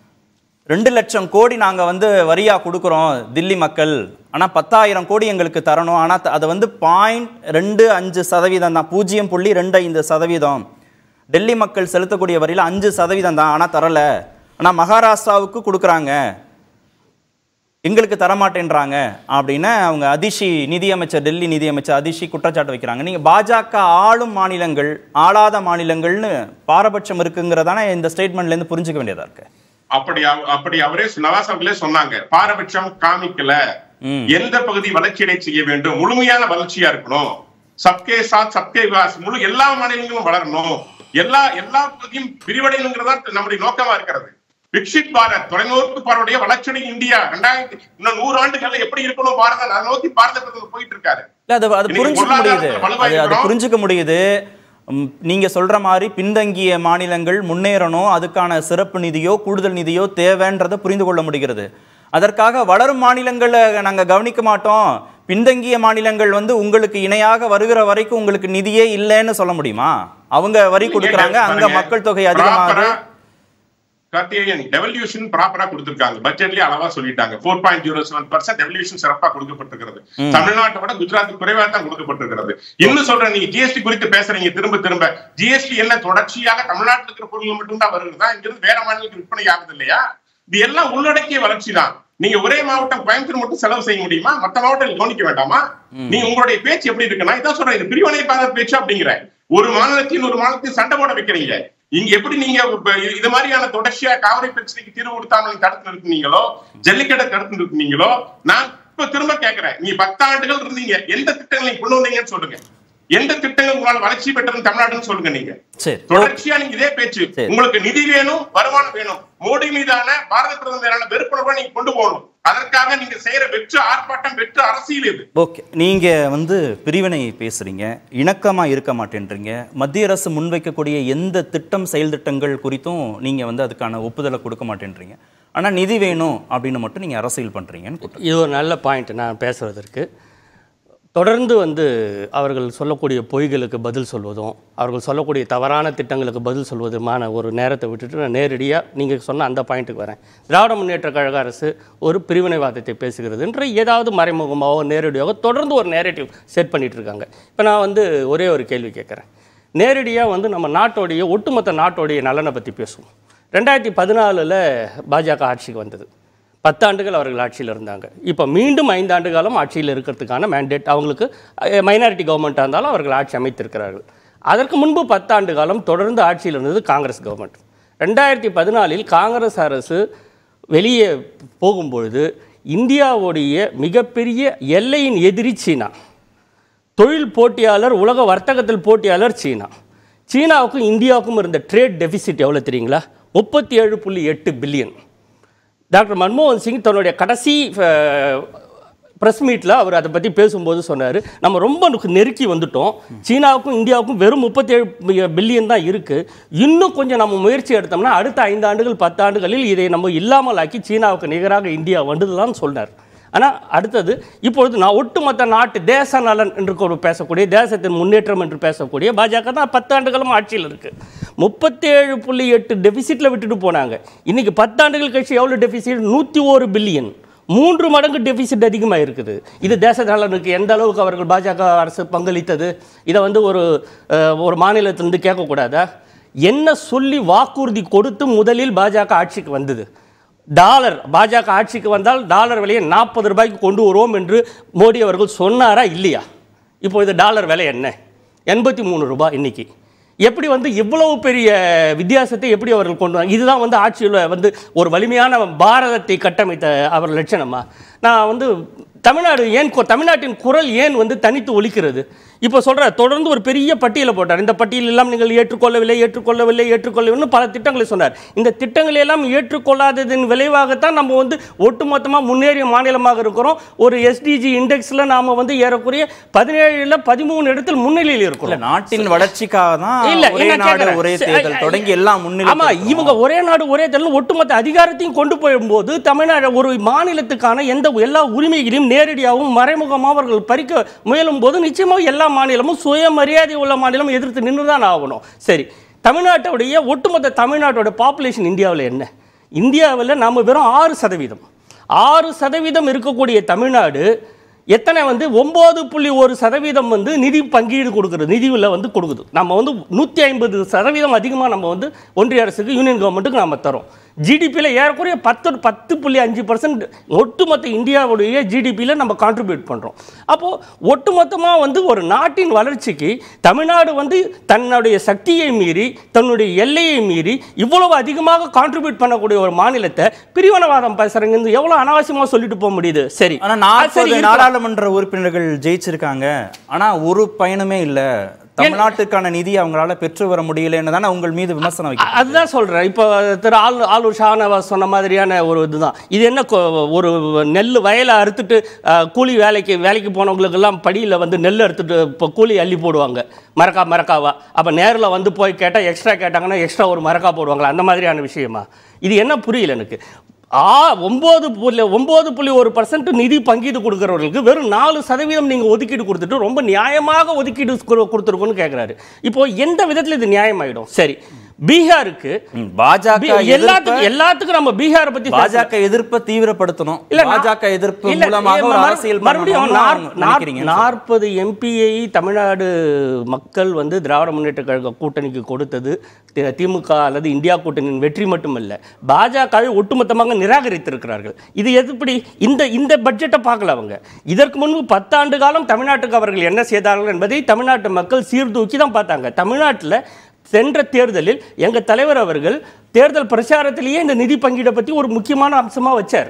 2 லட்சம் கோடி நாங்க வரியா கொடுக்கிறோம் தில்லி மக்கள், ஆனா 10,000 கோடி எங்களுக்கு தரணும், ஆனா அதை 0.25% தான், 0.25%. டெல்லி மக்கள் செலுத்தக்கூடிய வரியில 5% தான், ஆனா தரல. ஆனா மகாராஷ்டிராவுக்கு கொடுக்குறாங்க, எங்களுக்கு தரமாட்டேன்றாங்க அப்படின்னு அவங்க அதிஷி நிதியமைச்சர், டெல்லி நிதியமைச்சர் அதிஷி குற்றச்சாட்டு வைக்கிறாங்க. நீங்க பாஜக ஆளும் மாநிலங்கள் ஆளாத மாநிலங்கள்னு பாரபட்சம் இருக்குங்கிறதான இந்த ஸ்டேட்மெண்ட்ல இருந்து புரிஞ்சுக்க வேண்டியதா இருக்கு. அப்படி அவரே நவாஸ் அவர்களே சொன்னாங்க, பாரபட்சம் காமிக்கல, எந்த பகுதி வளர்ச்சியடை செய்ய வேண்டும், முழுமையான வளர்ச்சியா இருக்கணும், சப்கே சாத் சப்கே விகாஸ், முழு எல்லா மாநிலங்களும் வளரணும், எல்லா பகுதியும் விரிவடையணுங்கிறதா நம்முடைய நோக்கமா இருக்கிறது. விக்ஷித் பாரத், தொலைநோக்கு பார்வையுடைய வளர்ச்சியடை இந்தியா 100 ஆண்டுகள்ல எப்படி இருக்கணும் பாரத, அதை நோக்கி பாரத போயிட்டு இருக்காரு. அது புரிஞ்சுக்க முடியுது. நீங்க சொல்ற மாதிரி பின்தங்கிய மாநிலங்கள் முன்னேறணும், அதுக்கான சிறப்பு நிதியோ கூடுதல் நிதியோ தேவைன்றதை புரிந்து கொள்ள முடிகிறது. அதற்காக வளரும் மாநிலங்களை நாங்க கவனிக்க மாட்டோம், பின்தங்கிய மாநிலங்கள் உங்களுக்கு இணையாக வருகிற வரைக்கும் உங்களுக்கு நிதியே இல்லைன்னு சொல்ல முடியுமா? அவங்க வரி கொடுக்கறாங்க, அங்க மக்கள் தொகை அதிகமாக. கார்த்திகேயன், டெவல்யூஷன் ப்ராப்பரா கொடுத்திருக்காங்க, பட்ஜெட்லயே அளவா சொல்லிட்டாங்க. 4.07% டெவல்யூஷன் சிறப்பா கொடுக்கப்பட்டிருக்கிறது. தமிழ்நாட்டை விட குஜராத் குறைவா தான் கொடுக்கப்பட்டிருக்கிறது. இன்னும் சொல்றேன், நீங்க ஜிஎஸ்டி குறித்து பேசுறீங்க திரும்ப. ஜிஎஸ்டி என்ன தொடர்ச்சியாக தமிழ்நாட்டில் இருக்கிற பொருள் மட்டும் தான் வருகிறதா, இங்கிருந்து வேற மாநிலத்துக்கு விற்பனை ஆகுது இல்லையா? இது எல்லாம் உள்ளடக்கிய வளர்ச்சி தான். நீங்க ஒரே மாவட்டம் கோயம்புத்தூர் மட்டும் செலவு செய்ய முடியுமா? மற்ற மாவட்டம் கவனிக்க வேண்டாமா? நீங்க உங்களுடைய பேச்சு எப்படி இருக்குன்னா, இதான் சொல்றேன், இது பிரிவினை பாத பேச்சு அப்படிங்கிற ஒரு மாநிலத்தையும் சண்டை போட வைக்கிறீங்க. இங்க எப்படி நீங்க இது மாதிரியான தொடர்ச்சியா காவிரி பிரச்சனைக்கு தீர்வு கொடுத்தாம தடுத்து நிறுத்தினீங்களோ, ஜல்லிக்கட்டை தடுத்து நிறுத்தினீங்களோ, நான் இப்ப திரும்ப கேட்கிறேன், நீங்க 10 ஆண்டுகள் இருந்தீங்க, எந்த திட்டங்களை கொண்டு வந்தீங்கன்னு சொல்லுங்க. எந்த திட்டங்கள் உங்களால் வளர்ச்சி பெற்றது தமிழ்நாடுன்னு சொல்லுங்க. நீங்க சரி, தொடர்ச்சியா நீங்க இதே பேச்சு. உங்களுக்கு நிதி வேணும், வருமானம் வேணும், மோடி மீதான பாரத பிரதமரான வெறுப்புணர்வை நீங்க கொண்டு போகணும். அதற்காக நீங்க செய்யற வெற்று ஆர்ப்பாட்டம், வெற்று அரசியல் இது. ஓகே, நீங்க பிரிவினை பேசுறீங்க, இணக்கமா இருக்க மாட்டேன்றீங்க. மத்திய அரசு முன்வைக்கக்கூடிய எந்த திட்டம், செயல் திட்டங்கள் குறித்தும் நீங்க அதுக்கான ஒப்புதலை கொடுக்க மாட்டேன்றீங்க. ஆனா நிதி வேணும் அப்படின்னு மட்டும் நீங்க அரசியல் பண்றீங்கன்னு. இது ஒரு நல்ல பாயிண்ட் நான் பேசுவதற்கு. தொடர்ந்து அவர்கள் சொல்லக்கூடிய பொய்களுக்கு பதில் சொல்வதும், அவர்கள் சொல்லக்கூடிய தவறான திட்டங்களுக்கு பதில் சொல்வதுமான ஒரு நேரத்தை விட்டுட்டு நான் நேரடியாக நீங்கள் சொன்ன அந்த பாயிண்ட்டுக்கு வரேன். திராவிட முன்னேற்ற கழக அரசு ஒரு பிரிவினைவாதத்தை பேசுகிறதுன்ற ஏதாவது மறைமுகமாகவோ நேரடியாக தொடர்ந்து ஒரு நேரேட்டிவ் செட் பண்ணிகிட்டு இருக்காங்க. இப்போ நான் ஒரே ஒரு கேள்வி கேட்குறேன். நேரடியாக நம்ம நாட்டோடைய ஒட்டுமொத்த நாட்டோடைய நலனை பற்றி பேசுவோம். 2014 பாஜக ஆட்சிக்கு வந்தது. 10 ஆண்டுகள் அவர்கள் ஆட்சியில் இருந்தாங்க. இப்போ மீண்டும் 5 ஆண்டு காலம் ஆட்சியில் இருக்கிறதுக்கான மேண்டேட் அவங்களுக்கு, மைனாரிட்டி கவர்மெண்ட்டாக இருந்தாலும் அவர்கள் ஆட்சி அமைத்திருக்கிறார்கள். அதற்கு முன்பு 10 ஆண்டு காலம் தொடர்ந்து ஆட்சியில் இருந்தது காங்கிரஸ் கவர்மெண்ட். 2014 காங்கிரஸ் அரசு வெளியே போகும்பொழுது இந்தியாவுடைய மிகப்பெரிய எல்லையின் எதிரி சீனா, தொழில் போட்டியாளர், உலக வர்த்தகத்தில் போட்டியாளர் சீனா. சீனாவுக்கும் இந்தியாவுக்கும் இருந்த ட்ரேட் டெபிசிட் எவ்வளோ தெரியுங்களா? 37.8 பில்லியன். டாக்டர் மன்மோகன் சிங் தன்னுடைய கடைசி ப்ரெஸ் மீட்டில் அவர் அதை பற்றி பேசும்போது சொன்னார், நம்ம ரொம்ப நெருக்கி வந்துட்டோம், சீனாவுக்கும் இந்தியாவுக்கும் வெறும் 37 பில்லியன் தான் இருக்குது, இன்னும் கொஞ்சம் நம்ம முயற்சி எடுத்தோம்னா அடுத்த 5 ஆண்டுகள் 10 ஆண்டுகளில் இதை நம்ம இல்லாமல் ஆக்கி சீனாவுக்கு நிகராக இந்தியா வந்துடலான்னு சொன்னார். ஆனால் அடுத்தது இப்பொழுது நான் ஒட்டுமொத்த நாட்டு தேச நலன் என்று பேசக்கூடிய, தேசத்தின் முன்னேற்றம் என்று பேசக்கூடிய பாஜக தான் 10 ஆண்டுகளும் ஆட்சியில் இருக்குது. 37.8 டெபிசிட்டில் விட்டுட்டு போனாங்க. இன்றைக்கி 10 ஆண்டுகள் கழிச்சு எவ்வளோ டெபிசிட்? 101 பில்லியன். 3 மடங்கு டெபிசிட் அதிகமாக இருக்குது. இது தேச நலனுக்கு எந்த அளவுக்கு அவர்கள் பாஜக அரசு பங்களித்தது? இதை ஒரு மாநிலத்திலிருந்து கேட்கக்கூடாதா? என்ன சொல்லி வாக்குறுதி கொடுத்து முதலில் பாஜக ஆட்சிக்கு வந்தது? டாலர், பாஜக ஆட்சிக்கு வந்தால் டாலர் விலையை 40 ரூபாய்க்கு கொண்டு வருவோம் என்று மோடி அவர்கள் சொன்னாரா இல்லையா? இப்போ இது டாலர் விலை என்ன? 83 ரூபாய். இன்னைக்கு எப்படி இவ்வளவு பெரிய வித்தியாசத்தை எப்படி அவர்கள் கொண்டு வந்தாங்க? இதுதான் ஆட்சியில் ஒரு வலிமையான பாரதத்தை கட்டமைத்த அவர் லட்சணமா? நான் தமிழ்நாடு ஏன், தமிழ்நாட்டின் குரல் ஏன் தனித்து ஒலிக்கிறது? இப்போ சொல்கிற தொடர்ந்து ஒரு பெரிய பட்டியலை போட்டார். இந்த பட்டியல் எல்லாம் நீங்கள் ஏற்றுக்கொள்ளவில்லை பல திட்டங்களை சொன்னார். இந்த திட்டங்களை எல்லாம் ஏற்றுக்கொள்ளாததின் விளைவாகத்தான் நம்ம ஒட்டுமொத்தமாக முன்னேறிய மாநிலமாக இருக்கிறோம். ஒரு எஸ்டிஜி இண்டெக்ஸில் நாம் ஏறக்குறைய 17 13 இடத்தில் முன்னிலையில் இருக்கிறோம். நாட்டின் வளர்ச்சிக்காக தான் ஒரே தேர்தல் தொடங்கி எல்லாம் முன்னிலை. ஆமா, இவங்க ஒரே நாடு ஒரே தேர்தல் ஒட்டுமொத்த அதிகாரத்தையும் கொண்டு போகும்போது தமிழ்நாடு ஒரு மாநிலத்துக்கான எல்லா உரிமைகளையும் நேரடியாகவும் மறைமுகமாக அவர்கள் பறிக்க முயலும் போது நிச்சயமாக எல்லா மாநிலமும் சுயமரியாதை உள்ள மாநிலம் எதிர்த்து நின்றுதான் ஆகணும். சரி, தமிழ்நாட்டுடைய ஒட்டுமொத்த தமிழ்நாட்டோட பாப்புலேஷன் இந்தியாவில் என்ன? இந்தியாவில் நாம் வெறும் 6% இருக்கக்கூடிய தமிழ்நாடு எத்தனை 9.1% நிதி பங்கீடு கொடுக்குறது, நிதியில் கொடுக்குது. நம்ம 150% அதிகமாக நம்ம ஒன்றிய அரசுக்கு, யூனியன் கவர்மெண்ட்டுக்கு நாம் தரோம். ஜிடிபியில் ஏறக்குறைய 10.5% ஒட்டுமொத்த இந்தியாவுடைய ஜிடிபியில் நம்ம கான்ட்ரிபியூட் பண்ணுறோம். அப்போது ஒட்டுமொத்தமாக ஒரு நாட்டின் வளர்ச்சிக்கு தமிழ்நாடு தன்னுடைய சக்தியை மீறி, தன்னுடைய எல்லையை மீறி இவ்வளவு அதிகமாக கான்ட்ரிபியூட் பண்ணக்கூடிய ஒரு மாநிலத்தை பிரிவினைவாதம் பேசுகிறவங்க எவ்வளோ அனாவசியமாக சொல்லிட்டு போக முடியுது? சரி, ஆனால் 40 நாடாளுமன்ற உறுப்பினர்கள் ஜெயிச்சிருக்காங்க, ஆனால் ஒரு பயனுமே இல்லை, தமிழ்நாட்டுக்கான நிதி அவங்களால பெற்று வர முடியலன்னு தானே உங்கள் மீது விமர்சனம் வைக்க. அதுதான் சொல்றேன். இப்போ திரு ஆலூர் ஷானவாஸ் சொன்ன மாதிரியான ஒரு இதுதான் இது. என்ன, ஒரு நெல் வயலை அறுத்துட்டு கூலி வேலைக்கு போனவங்களுக்கெல்லாம் படியில் நெல் அறுத்துட்டு இப்போ கூலி அள்ளி போடுவாங்க, மரக்காவா. அப்போ நேரில் போய் கேட்டால் எக்ஸ்ட்ரா கேட்டாங்கன்னா எக்ஸ்ட்ரா ஒரு மரக்கா போடுவாங்களா? அந்த மாதிரியான விஷயமா இது? என்ன புரியல எனக்கு. 9.1% நிதி பங்கீடு கொடுக்கிறவர்களுக்கு வெறும் 4% நீங்கள் ஒதுக்கீடு கொடுத்துட்டு ரொம்ப நியாயமாக ஒதுக்கீடு கொடுத்துருக்கோன்னு கேட்குறாரு. இப்போ எந்த விதத்தில் இது நியாயமாயிடும்? சரி, பீகாருக்கு பாஜக எல்லாத்துக்கும் நம்ம பீகாரை பத்தி பாஜக எதிர்ப்பை தீவிரப்படுத்தணும். இல்ல பாஜக எதிர்ப்பு மூலமாக ஒரு அரசியல் மறுபடியும் 40 எம்பியை தமிழ்நாடு மக்கள் திராவிட முன்னேற்ற கழக கூட்டணிக்கு கொடுத்தது திமுக அல்லது இந்தியா கூட்டணியின் வெற்றி மட்டுமல்ல, பாஜகவை ஒட்டுமொத்தமாக நிராகரித்திருக்கிறார்கள். இது எப்படி இந்த பட்ஜெட்டை பார்க்கல அவங்க. இதற்கு முன்பு 10 ஆண்டு காலம் தமிழ்நாட்டுக்கு அவர்கள் என்ன செய்தார்கள் என்பதை தமிழ்நாட்டு மக்கள் சீர்தூக்கி தான் பார்த்தாங்க. தமிழ்நாட்டில் சென்ற தேர்தலில் எங்கள் தலைவர் அவர்கள் தேர்தல் பிரச்சாரத்திலேயே இந்த நிதி பங்கீடை பற்றி ஒரு முக்கியமான அம்சமாக வச்சார்.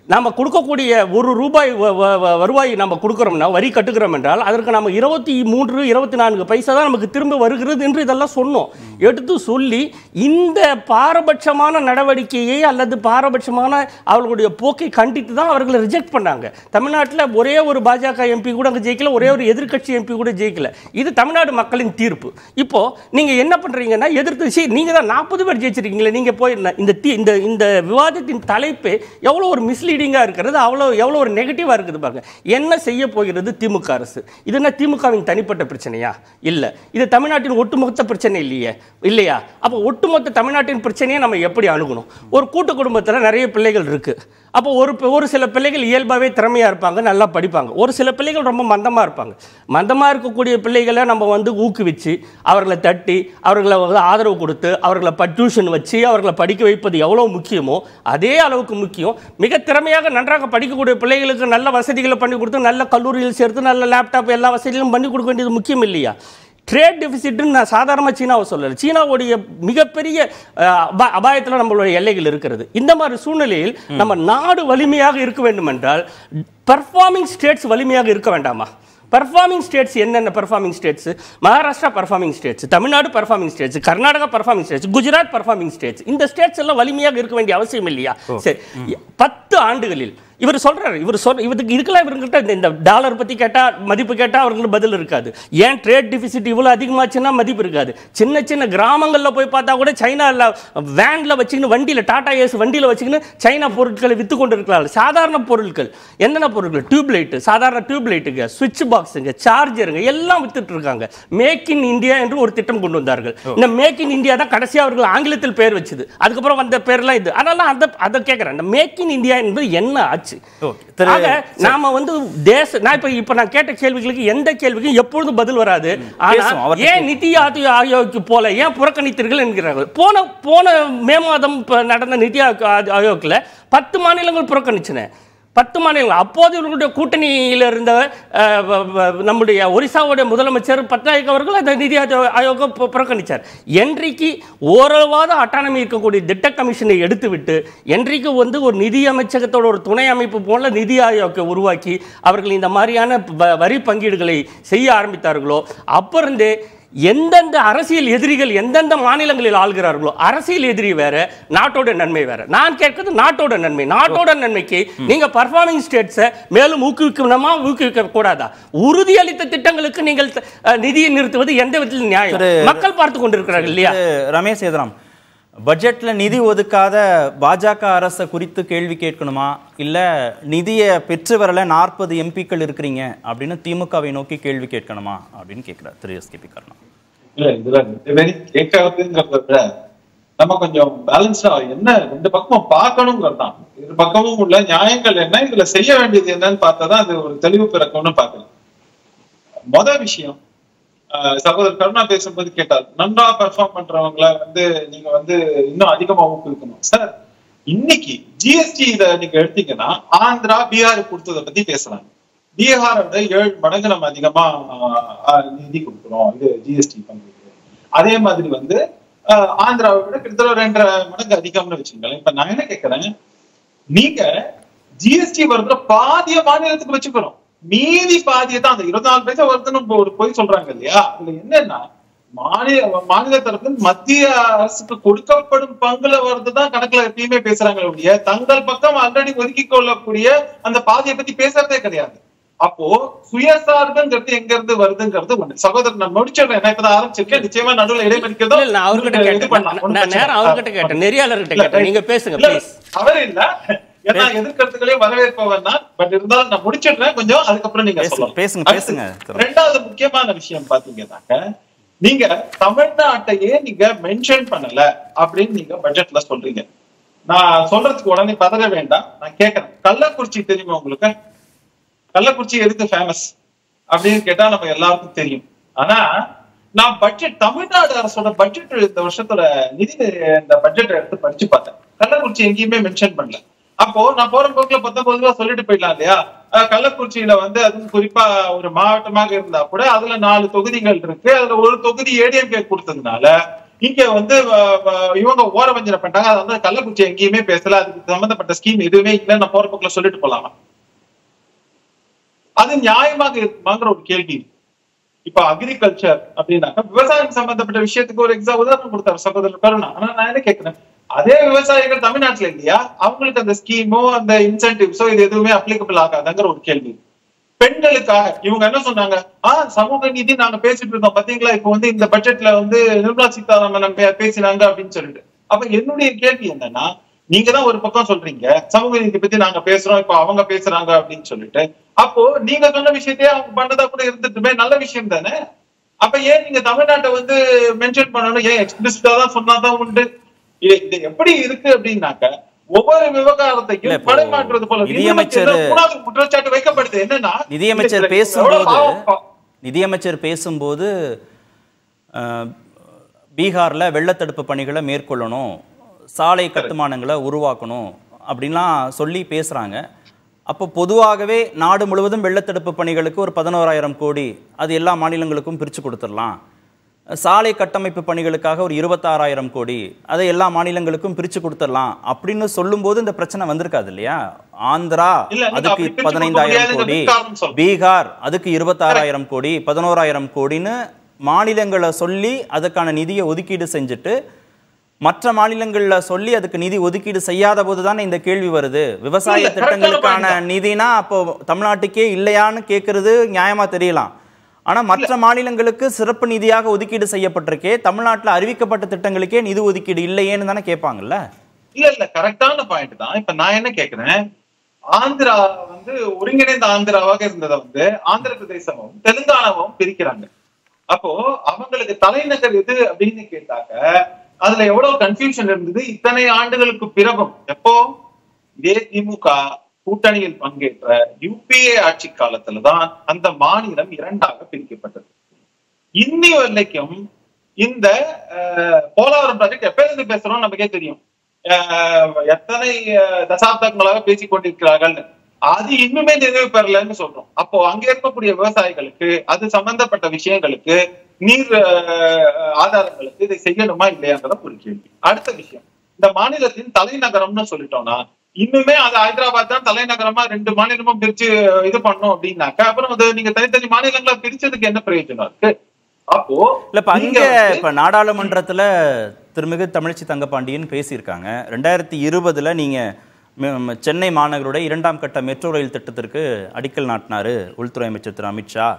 நம்ம கொடுக்கக்கூடிய ₹1 வருவாய் நம்ம கொடுக்குறோம்னா, வரி கட்டுக்கிறோம் என்றால் அதற்கு நம்ம 23, 24 பைசா தான் நமக்கு திரும்ப வருகிறது என்று இதெல்லாம் சொன்னோம். எடுத்து சொல்லி இந்த பாரபட்சமான நடவடிக்கையை அல்லது பாரபட்சமான அவர்களுடைய போக்கை கண்டித்து தான் அவர்களை ரிஜெக்ட் பண்ணாங்க. தமிழ்நாட்டில் ஒரே ஒரு பாஜக எம்பி கூட அங்கே ஜெயிக்கல, ஒரே ஒரு எதிர்க்கட்சி எம்பி கூட ஜெயிக்கல. இது தமிழ்நாடு மக்களின் தீர்ப்பு. இப்போ நீங்க என்ன பண்றீங்கன்னா, எதிர்த்து நீங்க தான் 40 பேர் ஜெயிச்சிருக்கீங்களே, நீங்க போய் இந்த விவாதத்தின் தலைப்பு எவ்வளவு ஒரு மிஸ்லீடிங்கா இருக்கிறது, எவ்வளவு ஒரு நெகட்டிவா இருக்குது பாருங்க. என்ன செய்ய போகிறது திமுக அரசு? இது என்ன திமுகவின் தனிப்பட்ட பிரச்சனையா? இல்ல. இது தமிழ்நாட்டின் ஒட்டுமொத்த பிரச்சனை இல்லையா? அப்போ ஒட்டுமொத்த தமிழ்நாட்டின் பிரச்சனையை நம்ம எப்படி அணுகணும்? ஒரு கூட்டு குடும்பத்தில் நிறைய பிள்ளைகள் இருக்கு. அப்போ ஒரு சில பிள்ளைகள் இயல்பாகவே திறமையாக இருப்பாங்க, நல்லா படிப்பாங்க. ஒரு சில பிள்ளைகள் ரொம்ப மந்தமாக இருப்பாங்க. மந்தமாக இருக்கக்கூடிய பிள்ளைகளை நம்ம ஊக்குவிச்சு, அவர்களை தட்டி, அவர்களை ஆதரவு கொடுத்து, அவர்களை டியூஷன் வச்சு அவர்களை படிக்க வைப்பது எவ்வளோ முக்கியமோ அதே அளவுக்கு முக்கியம். மிக திறமையாக நன்றாக படிக்கக்கூடிய பிள்ளைகளுக்கு நல்ல வசதிகளை பண்ணி கொடுத்து, நல்ல கல்லூரியில் சேர்த்து, நல்ல லேப்டாப் எல்லா வசதிகளும் பண்ணி கொடுக்க வேண்டியது முக்கியம் இல்லையா? ட்ரேட் டெபிசிட்னு நான் சாதாரணமாக சீனாவை சொல்லலை. சீனாவுடைய மிகப்பெரிய அபாயத்தில் நம்மளுடைய எல்லைகள் இருக்கிறது. இந்த மாதிரி சூழ்நிலையில் நம்ம நாடு வலிமையாக இருக்க வேண்டும் என்றால் பர்ஃபார்மிங் ஸ்டேட்ஸ் வலிமையாக இருக்க வேண்டாமா? பர்ஃபார்மிங் ஸ்டேட்ஸ் என்னென்ன performing states? Maharashtra performing states, Tamil Nadu performing states, Karnataka performing states, Gujarat performing states. இந்த ஸ்டேட்ஸ் எல்லாம் வலிமையாக இருக்க வேண்டிய அவசியம் இல்லையா? சரி, 10 ஆண்டுகளில் இவர் சொல்றாரு, இதுக்கெல்லாம் இவர்கிட்ட இந்த டாலர் பத்தி கேட்டா, மதிப்பு கேட்டா அவர்களுக்கு பதில் இருக்காது. ஏன் ட்ரேட் டெபிசிட் இவ்வளவு அதிகமாச்சுன்னா மதிப்பு இருக்காது. சின்ன சின்ன கிராமங்களில் போய் பார்த்தா கூட சைனால வேன்ல வச்சுக்கின்னு, வண்டியில் டாடா ஏஸ் வண்டியில் வச்சுக்கின்னு சைனா பொருட்களை வித்து கொண்டு இருக்கிறார்கள். சாதாரண பொருட்கள் என்னென்ன பொருட்கள்? டியூப்லைட், சாதாரண டியூப்லைட்டுங்க, சுவிட்ச் பாக்ஸுங்க, சார்ஜருங்க எல்லாம் வித்துட்டு இருக்காங்க. மேக் இன் இந்தியா என்று ஒரு திட்டம் கொண்டு வந்தார்கள். இந்த மேக் இன் இந்தியா தான் கடைசியாக அவர்கள் ஆங்கிலத்தில் பெயர் வச்சது. அதுக்கப்புறம் வந்த பேர்லாம் இது. அதனால அதை கேட்கிறேன், இந்த மேக் இன் இந்தியா என்பது என்ன ஆச்சு? நாம இப்ப நான் கேட்ட கேள்விகளுக்கு எந்த கேள்விக்கும் எப்பொழுதும் பதில் வராது. ஏன் நிதி ஆயோக்கு போல ஏன் புறக்கணித்தீர்கள் என்கிறார்கள். போன மே மாதம் நடந்த நிதி ஆயோக்ல 10 மாநிலங்கள் புறக்கணிச்சன. 10 மாநிலங்கள். அப்போது இவர்களுடைய கூட்டணியில் இருந்த நம்முடைய ஒரிசாவுடைய முதலமைச்சர் பட்நாயக் அவர்கள் அந்த நிதி ஆயோக புறக்கணித்தார். என்றைக்கு ஓரளவாத அட்டானமி இருக்கக்கூடிய திட்ட கமிஷனை எடுத்துவிட்டு என்றைக்கு ஒரு நிதி அமைச்சகத்தோட ஒரு துணை அமைப்பு போல நிதி ஆயோக்கை உருவாக்கி அவர்கள் இந்த மாதிரியான வரி பங்கீடுகளை செய்ய ஆரம்பித்தார்களோ அப்பிருந்தே எந்தெந்த அரசியல் எதிரிகள் எந்தெந்த மாநிலங்களில் ஆள்கிறார்களோ, அரசியல் எதிரி வேற, நாட்டோட நன்மை வேற. நான் கேட்கிறது நாட்டோட நன்மை. நாட்டோட நன்மைக்கு நீங்க பர்ஃபார்மிங் ஸ்டேட்ஸை மேலும் ஊக்குவிக்கணுமா, ஊக்குவிக்க கூடாதா? உறுதியளித்த திட்டங்களுக்கு நீங்கள் நிதியை நிறுத்துவது எந்த விதத்தில் நியாயம்? மக்கள் பார்த்து கொண்டிருக்கிறார்கள் இல்லையா? ரமேஷ் சேதுராம், பட்ஜெட்ல நிதி ஒதுக்காத பாஜக அரசை குறித்து கேள்வி கேட்கணுமா, இல்ல நிதியை பெற்று வரல 40 எம்பிக்கள் இருக்கிறீங்க அப்படின்னு திமுகவை நோக்கி கேள்வி கேட்கணுமா அப்படின்னு கேட்கிறார் திரு எஸ்.கே.பி. கருணா. இல்ல, இதுல கேட்கறதுங்கிறத விட நம்ம கொஞ்சம் பேலன்ஸ்டா என்ன 2 பக்கமும் பார்க்கணுங்கிறது தான். 2 பக்கமும் உள்ள நியாயங்கள் என்ன, இதுல செய்ய வேண்டியது என்னன்னு பார்த்தாதான் அது ஒரு தெளிவு பிறக்கும்னு பாக்கலாம். முதல் விஷயம், சகோதரர் கருணா பேசும்போது கேட்டார், நன்றா பெர்ஃபார்ம் பண்றவங்களை நீங்க இன்னும் அதிகமா ஊக்குவிக்கணும். சார், இன்னைக்கு ஜிஎஸ்டி இதை நீங்க எடுத்தீங்கன்னா ஆந்திரா, பீகார் கொடுத்ததை பத்தி பேசுறாங்க. பீகாரோட 7 மடங்கு நம்ம அதிகமா நிதி கொடுக்குறோம் இது ஜிஎஸ்டி பண்றது. அதே மாதிரி ஆந்திராவை விட கிட்டத்தட்ட 2.5 மடங்கு அதிகம்னு வச்சுக்கோங்களேன். இப்ப நான் என்ன கேட்கிறேன், நீங்க ஜிஎஸ்டி வருதுல பாதிய மாநிலத்துக்கு வச்சுக்கிறோம், மீதி பாதியை தான் அந்த 24 பைசா வருதுன்னு ஒரு பொய் சொல்றாங்க இல்லையா? அதுல என்னன்னா மாநில தரப்பு மத்திய அரசுக்கு கொடுக்கப்படும் பங்குல வருதுதான் கணக்குல எப்பயுமே பேசுறாங்க ஒழிய தங்கள் பக்கம் ஆல்ரெடி ஒதுக்கி கொள்ளக்கூடிய அந்த பாதியை பத்தி பேசுறதே கிடையாது. அப்போ சுயசார்புங்கிறது எங்க இருந்து வருதுங்கிறது ஒண்ணு. சகோதரர் நான் முடிச்சிடுறேன், நான் இப்பதான் ஆரம்பிச்சிருக்கேன். நிச்சயமா நடுவில் இடைமறிக்கிறதோ அவரே இல்ல, ஏன்னா எதிர்கருத்துக்களே வரவேற்பவன் தான். பட் இருந்தாலும் நான் முடிச்சிடுறேன் கொஞ்சம், அதுக்கப்புறம் நீங்க சொல்லலாம். 2வது முக்கியமான விஷயம் பாத்தீங்கன்னாக்க, நீங்க தமிழ்நாட்டையே நீங்க மென்ஷன் பண்ணல அப்படின்னு நீங்க பட்ஜெட்ல சொல்றீங்க. நான் சொல்றதுக்கு உடனே பதற வேண்டாம், நான் கேட்கறேன். கள்ளக்குறிச்சி தெரியுமா உங்களுக்கு? கள்ளக்குறிச்சி எதுக்கு ஃபேமஸ் அப்படின்னு கேட்டா நம்ம எல்லாருக்கும் தெரியும். ஆனா நான் பட்ஜெட், தமிழ்நாடு அரசோட பட்ஜெட் இந்த வருஷத்தோட நிதி இந்த பட்ஜெட்டை எடுத்து படிச்சு பார்த்தேன். கள்ளக்குறிச்சி எங்கேயுமே மென்ஷன் பண்ணல. அப்போ நான் போற போக்குல 19 ரூபா சொல்லிட்டு போயிடலாம் இல்லையா? கள்ளக்குறிச்சியில அதுவும் குறிப்பா ஒரு மாவட்டமாக இருந்தா கூட அதுல 4 தொகுதிகள் இருக்கு. அதுல ஒரு தொகுதி ஏடிஎம்கே கொடுத்ததுனால இங்க வந்து இவங்க ஓரவஞ்சனை பண்ணிட்டாங்க. அது வந்து கள்ளக்குறிச்சி எங்கேயுமே பேசல, அதுக்கு சம்பந்தப்பட்ட ஸ்கீம் எதுவுமே இல்லை, நான் போற பக்கம் சொல்லிட்டு போலாமா? அது நியாயமாக இருக்குமாங்கிற ஒரு கேள்வி. இப்ப அக்ரிகல்ச்சர் அப்படின்னாக்கா விவசாயம் சம்பந்தப்பட்ட விஷயத்துக்கு ஒரு உதாரணம் கொடுத்தாரு சகோதரர் கருணா. ஆனா நான் என்ன கேட்கிறேன், அதே விவசாயிகள் தமிழ்நாட்டுல இல்லையா, அவங்களுக்கு அந்த ஸ்கீமோ அந்த இன்சென்டிவ்ஸோ இது எதுவுமே அப்ளிகபிள் ஆகாதுங்கிற ஒரு கேள்வி. பெண்களுக்காக இவங்க என்ன சொன்னாங்க, சமூக நீதி நாங்க பேசிட்டு இருந்தோம் பாத்தீங்களா, இப்ப வந்து இந்த பட்ஜெட்ல வந்து நிர்மலா சீதாராமன் பேசினாங்க அப்படின்னு சொல்லிட்டு. அப்ப என்னுடைய கேள்வி என்னன்னா, நீங்க தான் ஒரு பக்கம் சொல்றீங்க சமூக நீதி பத்தி நாங்க பேசுறோம், இப்ப அவங்க பேசுறாங்க அப்படின்னு சொல்லிட்டு. அப்போ நீங்க சொன்ன விஷயத்தையே அவங்க பண்ணதா கூட இருந்துட்டுமே, நல்ல விஷயம் தானே. அப்ப ஏன் நீங்க தமிழ்நாட்டை வந்து மென்ஷன் பண்ணணும்? ஏன் எக்ஸ்பிளிசிட்டா தான் சொன்னாதான் உண்டு? இது எப்படி இருக்கு அப்படின்னாக்க ஒவ்வொரு விவகாரத்தையும் படைமாற்றுவது போல குற்றச்சாட்டு வைக்கப்படுது. என்னன்னா நிதியமைச்சர் பேசும்போது பீகார்ல வெள்ளத்தடுப்பு பணிகளை மேற்கொள்ளணும், சாலை கட்டுமானங்களை உருவாக்கணும் அப்படின்லாம் சொல்லி பேசுறாங்க. அப்போ பொதுவாகவே நாடு முழுவதும் வெள்ளத்தடுப்பு பணிகளுக்கு ஒரு 11,000 கோடி அது எல்லா மாநிலங்களுக்கும் பிரித்து கொடுத்துடலாம். சாலை கட்டமைப்பு பணிகளுக்காக ஒரு 26,000 கோடி அதை எல்லா மாநிலங்களுக்கும் பிரித்து கொடுத்துடலாம் அப்படின்னு சொல்லும்போது இந்த பிரச்சனை வந்திருக்காது இல்லையா? ஆந்திரா அதுக்கு 15,000 கோடி, பீகார் அதுக்கு 26,000 கோடி, 11,000 கோடின்னு மாநிலங்களை சொல்லி அதுக்கான நிதியை ஒதுக்கீடு செஞ்சுட்டு மற்ற மாநிலங்கள்ல சொல்லி அதுக்கு நிதி ஒதுக்கீடு செய்யாத போது தானே இந்த கேள்வி வருது. விவசாய திட்டங்களுக்கான நிதினா அப்போ தமிழ்நாட்டுக்கே இல்லையான்னு கேட்கறது நியாயமா தெரியலாம். ஆனா மற்ற மாநிலங்களுக்கு சிறப்பு நிதியாக ஒதுக்கீடு செய்யப்பட்டிருக்கே, தமிழ்நாட்டில் அறிவிக்கப்பட்ட திட்டங்களுக்கே நிதி ஒதுக்கீடு இல்லையேன்னு தானே கேட்பாங்கல்ல? இல்ல கரெக்டான பாயிண்ட் தான். இப்ப நான் என்ன கேட்கிறேன், ஆந்திரா வந்து ஒருங்கிணைந்த ஆந்திராவாக இருந்ததை வந்து ஆந்திர பிரதேசமும் தெலுங்கானாவும் பிரிக்கிறாங்க. அப்போ அவங்களுக்கு தலைநகர் எது அப்படின்னு கேட்டாக்க அதுல எவ்வளவு கன்ஃபியூஷன் இருந்தது இத்தனை ஆண்டுகளுக்கு பிறகும். எப்போ இதே திமுக கூட்டணியில் பங்கேற்ற யுபிஏ ஆட்சி காலத்துலதான் அந்த மாநிலம் 2ஆக பிரிக்கப்பட்டது. இன்னி வரைக்கும் இந்த போலவரம் ப்ராஜெக்ட் எப்ப இருந்து பேசுறோம் நமக்கே தெரியும், எத்தனை தசாப்தங்களாக பேசிக் கொண்டிருக்கிறார்கள், அது இன்னுமே நிறைவு பெறலன்னு சொல்றோம். அப்போ அங்க இருக்கக்கூடிய விவசாயிகளுக்கு அது சம்பந்தப்பட்ட விஷயங்களுக்கு நீர் ஆதாரங்களுக்கு இதை செய்யணுமா இல்லையான்றத ஒரு கேள்வி. அடுத்த விஷயம், இந்த மாநிலத்தின் தலைநகரம்னு சொல்லிட்டோம்னா இன்னுமே அது ஹைதராபாத் தான் தலைநகரமா 2 மாநிலமும் பிரிச்சு இது பண்ணணும் அப்படின்னாக்கா அப்புறம் அது நீங்க தனித்தனி மாநிலங்களா பிரிச்சதுக்கு என்ன பிரயோஜனம் இருக்கு? அப்போ இப்ப நாடாளுமன்றத்துல திருமிகு தமிழிசை தங்கபாண்டியன் பேசியிருக்காங்க. 2020 நீங்க சென்னை மாநகருடைய 2ஆம் கட்ட மெட்ரோ ரயில் திட்டத்திற்கு அடிக்கல் நாட்டினாரு உள்துறை அமைச்சர் திரு அமித்ஷா.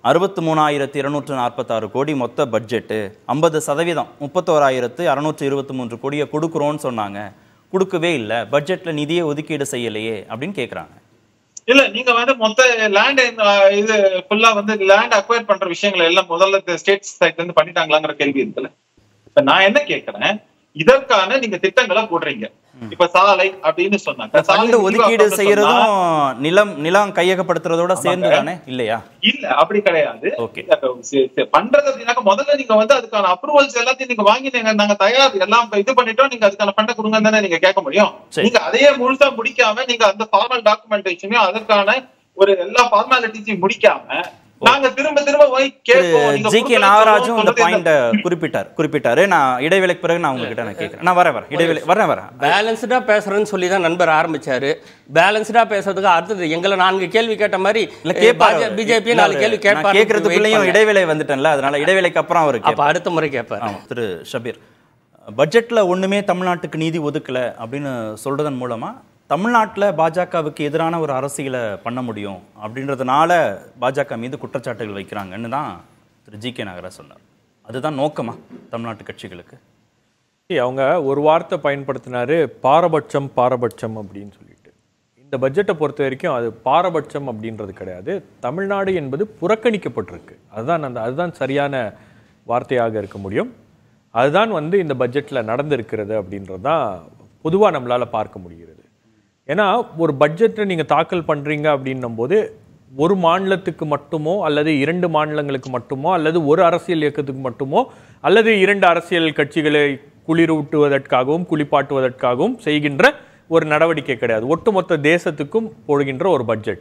63,246 கோடி மொத்த பட்ஜெட்டு, 50% 31,623 கோடியை கொடுக்குறோன்னு சொன்னாங்க. கொடுக்கவே இல்லை, பட்ஜெட்ல நிதியை ஒதுக்கீடு செய்யலையே அப்படின்னு கேட்கறாங்க. இல்ல நீங்க வந்து மொத்த லேண்ட் இது ஃபுல்லா வந்து லேண்ட் அக்வயர் பண்ற விஷயங்கள் எல்லாம் முதல்ல ஸ்டேட் சைட்ல இருந்து பண்ணிட்டாங்களாங்கிற கேள்வி இருக்குல்ல. இப்ப நான் என்ன கேட்கிறேன், இதற்கான நீங்க திட்டங்களை போடுறீங்க. இப்ப சாலை அப்படின்னு சொன்னாங்க, சாலை ஒதுக்கீடு செய்யறதும் நிலம் கையகப்படுத்துறதோட சேர்ந்து தானே இல்லையா? இல்ல அப்படி கிடையாது. பண்றது அப்படின்னாக்க முதல்ல நீங்க வந்து அதுக்கான அப்ரூவல்ஸ் எல்லாத்தையும் நீங்க வாங்கினீங்க, நாங்க தயார் எல்லாம் இது பண்ணிட்டோம், நீங்க அதுக்கான பண்ட கொடுங்க தானே நீங்க கேட்க முடியும். நீங்க அதையே முழுசா முடிக்காம நீங்க அந்த ஃபார்மல் டாக்குமெண்டேஷனையும் அதற்கான ஒரு எல்லா ஃபார்மாலிட்டிஸையும் முடிக்காம நாங்க திரும்ப போய் கேட்போம். ஜி.கே. நாகராஜும் இந்த பாயிண்ட் குறிப்பிட்டாரு. நான் இடைவேளைக்கு பிறகு நான் உங்ககிட்ட நான் கேட்கிறேன். நான் வரேன். பேலன்ஸ்டா பேசுறேன்னு சொல்லி தான் நண்பர் ஆரம்பிச்சாரு. பேலன்ஸ்டா பேசுறதுக்கு அடுத்தது எங்களை 4 கேள்வி கேட்ட மாதிரி பிஜேபி 4 கேள்வி கேட்கறதுக்குள்ளேயும் இடைவேளை வந்துட்டேன்ல, அதனால இடைவேளைக்கு அப்புறம் அவருக்கு அடுத்த முறை கேட்பாரு. திரு ஷபீர், பட்ஜெட்ல ஒண்ணுமே தமிழ்நாட்டுக்கு நிதி ஒதுக்கல அப்படின்னு சொல்றதன் மூலமா தமிழ்நாட்டில் பாஜகவுக்கு எதிரான ஒரு அரசியலை பண்ண முடியும் அப்படின்றதுனால பாஜக மீது குற்றச்சாட்டுகள் வைக்கிறாங்கன்னு தான் திரு ஜி.கே. நாகராஜ் சொன்னார். அதுதான் நோக்கமா தமிழ்நாட்டு கட்சிகளுக்கு? அவங்க ஒரு வார்த்தை பயன்படுத்தினாரு, பாரபட்சம் அப்படின்னு சொல்லிட்டு. இந்த பட்ஜெட்டை பொறுத்த வரைக்கும் அது பாரபட்சம் அப்படின்றது கிடையாது. தமிழ்நாடு என்பது புறக்கணிக்கப்பட்டிருக்கு. அதுதான் சரியான வார்த்தையாக இருக்க முடியும். அதுதான் வந்து இந்த பட்ஜெட்டில் நடந்திருக்கிறது அப்படின்றது தான் பொதுவாக நம்மளால் பார்க்க முடிகிறது. ஏன்னா ஒரு பட்ஜெட்டை நீங்கள் தாக்கல் பண்ணுறீங்க அப்படின்னும் போது ஒரு மாநிலத்துக்கு மட்டுமோ அல்லது 2 மாநிலங்களுக்கு மட்டுமோ அல்லது ஒரு அரசியல் இயக்கத்துக்கு மட்டுமோ அல்லது 2 அரசியல் கட்சிகளை குளிரூட்டுவதற்காகவும் குளிப்பாட்டுவதற்காகவும் செய்கின்ற ஒரு நடவடிக்கை கிடையாது. ஒட்டுமொத்த தேசத்துக்கும் போடுகின்ற ஒரு பட்ஜெட்.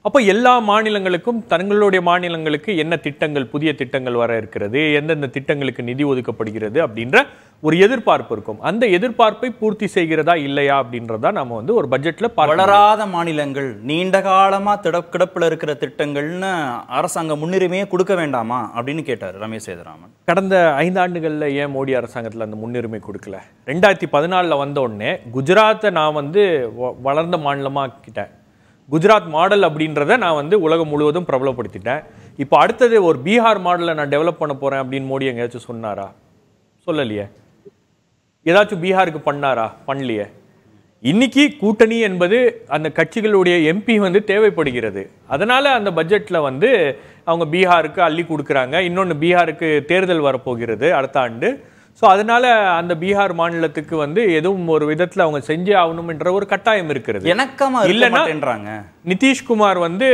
அப்போ எல்லா மாநிலங்களுக்கும் தங்களுடைய மாநிலங்களுக்கு என்ன திட்டங்கள், புதிய திட்டங்கள் வர இருக்கிறது, எந்தெந்த திட்டங்களுக்கு நிதி ஒதுக்கப்படுகிறது அப்படின்ற ஒரு எதிர்பார்ப்பு இருக்கும். அந்த எதிர்பார்ப்பை பூர்த்தி செய்கிறதா இல்லையா அப்படின்றதா நம்ம வந்து ஒரு பட்ஜெட்ல வளராத மாநிலங்கள் நீண்ட காலமா கிடப்பில் இருக்கிற திட்டங்கள்னு அரசாங்கம் முன்னுரிமையே கொடுக்க வேண்டாமா அப்படின்னு கேட்டார் ரமேஷ் சேதுராமன். கடந்த 5 ஆண்டுகள்ல ஏன் மோடி அரசாங்கத்தில் அந்த முன்னுரிமை கொடுக்கல? 2014 வந்த உடனே குஜராத்தை நான் வந்து வளர்ந்த மாநிலமாக்கிட்டேன். குஜராத் மாடல் அப்படின்றத நான் வந்து உலகம் முழுவதும் பிரபலப்படுத்திட்டேன். இப்போ அடுத்தது ஒரு பீகார் மாடலை நான் டெவலப் பண்ண போறேன் அப்படின்னு மோடி எங்கேயாச்சும் சொன்னாரா? சொல்லலையே. ஏதாச்சும் பீகாருக்கு பண்ணாரா? பண்ணலையே. இன்னைக்கு கூட்டணி என்பது அந்த கட்சிகளுடைய எம்பி வந்து தேவைப்படுகிறது. அதனால அந்த பட்ஜெட்ல வந்து அவங்க பீகாருக்கு அள்ளி கொடுக்குறாங்க. இன்னொன்று, பீகாருக்கு தேர்தல் வரப்போகிறது அடுத்த ஆண்டு. ஸோ அதனால அந்த பீகார் மாநிலத்துக்கு வந்து எதுவும் ஒரு விதத்தில் அவங்க செஞ்சே ஆகணும் என்ற ஒரு கட்டாயம் இருக்கிறது. இல்லைன்னா நிதிஷ்குமார் வந்து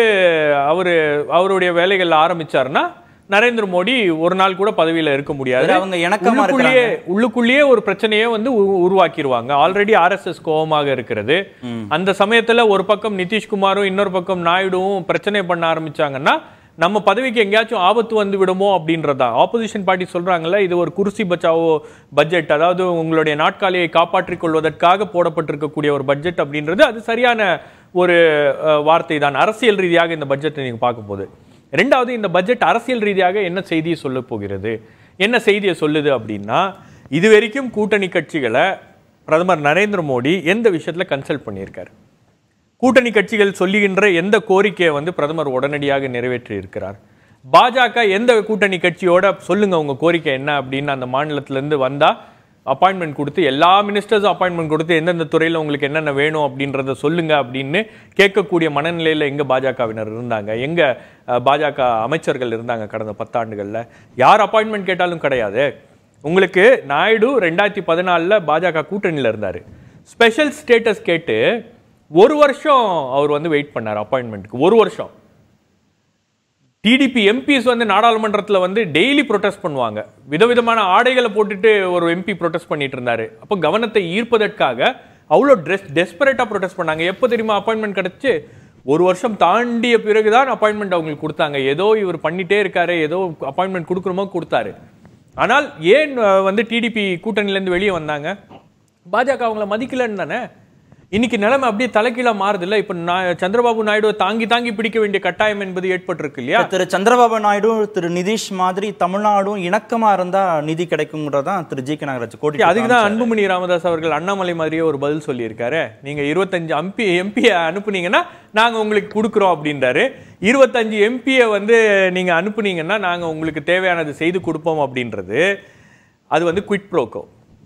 அவருடைய வேலைகள் ஆரம்பிச்சாருன்னா நரேந்திர மோடி ஒரு நாள் கூட பதவியில இருக்க முடியாது. அவங்க உள்ளுக்குள்ளேயே ஒரு பிரச்சனையே வந்து உருவாக்கிடுவாங்க. ஆல்ரெடி RSS கோபமாக இருக்கிறது. அந்த சமயத்துல ஒரு பக்கம் நிதிஷ்குமாரும் இன்னொரு பக்கம் நாயுடுவும் பிரச்சனை பண்ண ஆரம்பிச்சாங்கன்னா நம்ம பதவிக்கு எங்கேயாச்சும் ஆபத்து வந்து விடுமோ அப்படின்றதா ஆப்போசிஷன் பார்ட்டி சொல்றாங்கல்ல, இது ஒரு குர்சி பச்சாவோ பட்ஜெட், அதாவது உங்களுடைய நாட்காலியை காப்பாற்றிக் கொள்வதற்காக போடப்பட்டிருக்கக்கூடிய ஒரு பட்ஜெட் அப்படின்றது அது சரியான ஒரு வார்த்தை தான். அரசியல் ரீதியாக இந்த பட்ஜெட்டை நீங்க பார்க்கும் போது, ரெண்டாவது இந்த பட்ஜெட் அரசியல் ரீதியாக என்ன செய்தியை சொல்ல போகிறது, என்ன செய்தியை சொல்லுது அப்படின்னா, இதுவரைக்கும் கூட்டணி கட்சிகளை பிரதமர் நரேந்திர மோடி எந்த விஷயத்துல கன்சல்ட் பண்ணியிருக்காரு? கூட்டணி கட்சிகள் சொல்லுகின்ற எந்த கோரிக்கையை வந்து பிரதமர் உடனடியாக நிறைவேற்றி இருக்கிறார்? பாஜக எந்த கூட்டணி கட்சியோட சொல்லுங்க உங்க கோரிக்கை என்ன அப்படின்னு அந்த மாநிலத்திலிருந்து வந்தா அப்பாயின்மெண்ட் கொடுத்து எல்லா மினிஸ்டர்ஸும் அப்பாயின்மெண்ட் கொடுத்து எந்தெந்த துறையில் உங்களுக்கு என்னென்ன வேணும் அப்படின்றத சொல்லுங்க அப்படின்னு கேட்கக்கூடிய மனநிலையில் எங்க பாஜகவினர் இருந்தாங்க? எங்க பாஜக அமைச்சர்கள் இருந்தாங்க கடந்த 10 ஆண்டுகள்ல? யார் அப்பாயின்மெண்ட் கேட்டாலும் கிடையாது. உங்களுக்கு நாயுடு 2014 பாஜக கூட்டணியில் இருந்தாரு. ஸ்பெஷல் ஸ்டேட்டஸ் கேட்டு 1 வருஷம் அவர் வந்து வெயிட் பண்ணார் அப்பாயின்மெண்ட்டுக்கு. 1 வருஷம். டிடிபி எம்பிஸ் வந்து நாடாளுமன்றத்தில் வந்து டெய்லி ப்ரொடெஸ்ட் பண்ணுவாங்க. விதவிதமான ஆடைகளை போட்டுட்டு ஒரு எம்பி ப்ரொடெஸ்ட் பண்ணிட்டு இருந்தாரு. அப்போ கவனத்தை ஈர்ப்பதற்காக அவ்வளோ டெஸ்பரேட்டா ப்ரொடெஸ்ட் பண்ணாங்க. எப்போ தெரியுமா அப்பாயின்மெண்ட் கிடைச்சு? 1 வருஷம் தாண்டிய பிறகுதான் அப்பாயின்மெண்ட் அவங்களுக்கு கொடுத்தாங்க. ஏதோ இவர் பண்ணிட்டே இருக்காரு, ஏதோ அப்பாயின்மெண்ட் கொடுக்கணுமோ கொடுத்தாரு. ஆனால் ஏன் வந்து டிடிபி கூட்டணியிலேருந்து வெளியே வந்தாங்க? பாஜக அவங்கள மதிக்கலன்னு தானே. இன்னைக்கு நிலைமை அப்படியே தலைகீழா மாறுது இல்ல. இப்ப சந்திரபாபு நாயுடு தாங்கி பிடிக்க வேண்டிய கட்டாயம் என்பது ஏற்பட்டிருக்கு இல்லையா? திரு சந்திரபாபு நாயுடு திரு நிதிஷ் மாதிரி தமிழ்நாடும் இணக்கமா இருந்தா நிதி கிடைக்கும்ன்றதான் திரு ஜி.கே. நாகராஜ் கோடி. அதுக்குதான் அன்புமணி ராமதாஸ் அவர்கள் அண்ணாமலை மாதிரியே ஒரு பதில் சொல்லியிருக்காரு. நீங்க 25 எம்பியை அனுப்புனீங்கன்னா நாங்க உங்களுக்கு கொடுக்குறோம் அப்படின்றாரு. 25 எம்பியை வந்து நீங்க அனுப்புனீங்கன்னா நாங்க உங்களுக்கு தேவையானது செய்து கொடுப்போம் அப்படின்றது அது வந்து குவிட் ப்ரோக்கோ.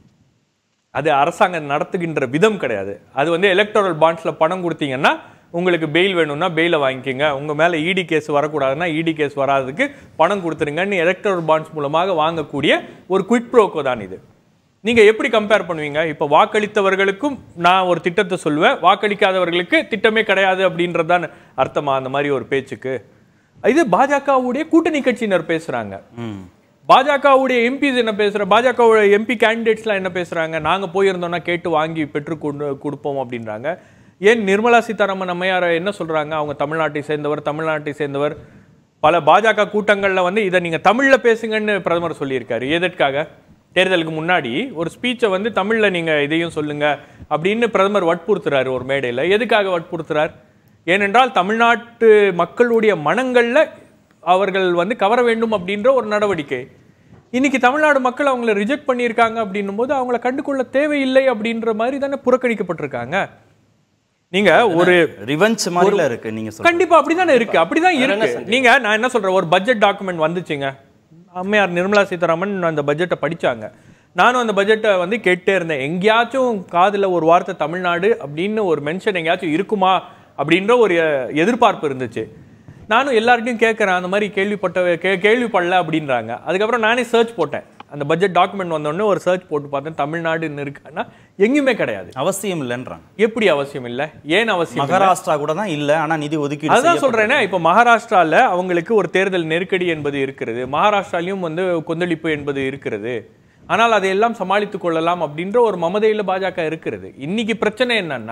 அது அரசாங்கம் நடத்துகின்ற விதம் கிடையாது. அது வந்து எலக்டோரல் பாண்ட்ஸ்ல பணம் கொடுத்தீங்கன்னா உங்களுக்கு பெயில் வேணும்னா பெயில வாங்கிக்கோங்க, உங்க மேல இடி கேஸ் வரக்கூடாதுன்னா இடி கேஸ் வராததுக்கு பணம் கொடுத்துருங்கன்னு எலக்டோரல் பாண்ட்ஸ் மூலமாக வாங்கக்கூடிய ஒரு குவிட் ப்ரோக்கோ தான் இது. நீங்க எப்படி கம்பேர் பண்ணுவீங்க? இப்ப வாக்களித்தவர்களுக்கும் நான் ஒரு திட்டத்தை சொல்லுவேன், வாக்களிக்காதவர்களுக்கு திட்டமே கிடையாது அப்படின்றதான் அர்த்தமா அந்த மாதிரி ஒரு பேச்சுக்கு? இது பாஜகவுடைய கூட்டணி கட்சியினர் பேசுறாங்க. பாஜகவுடைய எம்பிஸ் என்ன பேசுற, பாஜகவுடைய எம்பி கேண்டிடேட்ஸ்லாம் என்ன பேசுறாங்க? நாங்க போயிருந்தோம்னா கேட்டு வாங்கி பெற்று கொடுப்போம் அப்படின்றாங்க. ஏன் நிர்மலா சீதாராமன் அம்மையார் என்ன சொல்றாங்க? அவங்க தமிழ்நாட்டை சேர்ந்தவர். பல பாஜக கூட்டங்கள்ல வந்து இதை நீங்க தமிழ்ல பேசுங்கன்னு பிரதமர் சொல்லியிருக்காரு. எதற்காக? தேர்தலுக்கு முன்னாடி ஒரு ஸ்பீச்சை வந்து தமிழ்ல நீங்க இதையும் சொல்லுங்க அப்படின்னு பிரதமர் வற்புறுத்துறாரு ஒரு மேடையில. எதுக்காக வற்புறுத்துறார்? ஏனென்றால் தமிழ்நாட்டு மக்களுடைய மனங்கள்ல அவர்கள் வந்து கவர வேண்டும் அப்படின்ற ஒரு நடவடிக்கை. இன்னைக்கு தமிழ்நாடு மக்கள் அவங்களை ரிஜெக்ட் பண்ணியிருக்காங்க அப்படின்னும் போது அவங்களை கண்டுகொள்ள தேவையில்லை அப்படின்ற மாதிரி தானே புறக்கணிக்கப்பட்டிருக்காங்க. நீங்க ஒரு ரிவெஞ்ச் மாதிரில இருக்கு. நீங்க கண்டிப்பா அப்படிதானே இருக்கு, அப்படிதான் இருக்கு. நீங்க நான் என்ன சொல்றேன், ஒரு பட்ஜெட் டாக்குமெண்ட் வந்துச்சுங்க, அம்மையார் நிர்மலா சீதாராமன் அந்த பட்ஜெட்டை படிச்சாங்க. நானும் அந்த பட்ஜெட்டை வந்து கேட்டே இருந்தேன். எங்கேயாச்சும் காதுல ஒரு வார்த்தை தமிழ்நாடு அப்படின்னு ஒரு மென்ஷன் எங்கேயாச்சும் இருக்குமா அப்படின்ற ஒரு எதிர்பார்ப்பு இருந்துச்சு. நானும் எல்லார்ட்டையும் கேட்குறேன், அந்த மாதிரி கேள்விப்படல அப்படின்றாங்க. அதுக்கப்புறம் நானே சர்ச் போட்டேன். அந்த பட்ஜெட் டாக்குமெண்ட் வந்தோடனே ஒரு சர்ச் போட்டு பார்த்தேன், தமிழ்நாடுன்னு இருக்கான்னா எங்கேயுமே கிடையாது. அவசியம் இல்லைன்றாங்க. எப்படி அவசியம் இல்லை? ஏன் அவசியம்? மகாராஷ்டிரா கூட தான் இல்லை, ஆனால் நிதி ஒதுக்கீடு. அதான் சொல்றேன்னா, இப்போ மகாராஷ்டிரால அவங்களுக்கு ஒரு தேர்தல் நெருக்கடி என்பது இருக்கிறது, மகாராஷ்டிராலையும் வந்து கொந்தளிப்பு என்பது இருக்கிறது. ஆனால் அதையெல்லாம் சமாளித்துக் கொள்ளலாம் அப்படின்ற ஒரு மமதையில பாஜக இருக்கிறது. இன்னைக்கு பிரச்சனை என்னன்னா,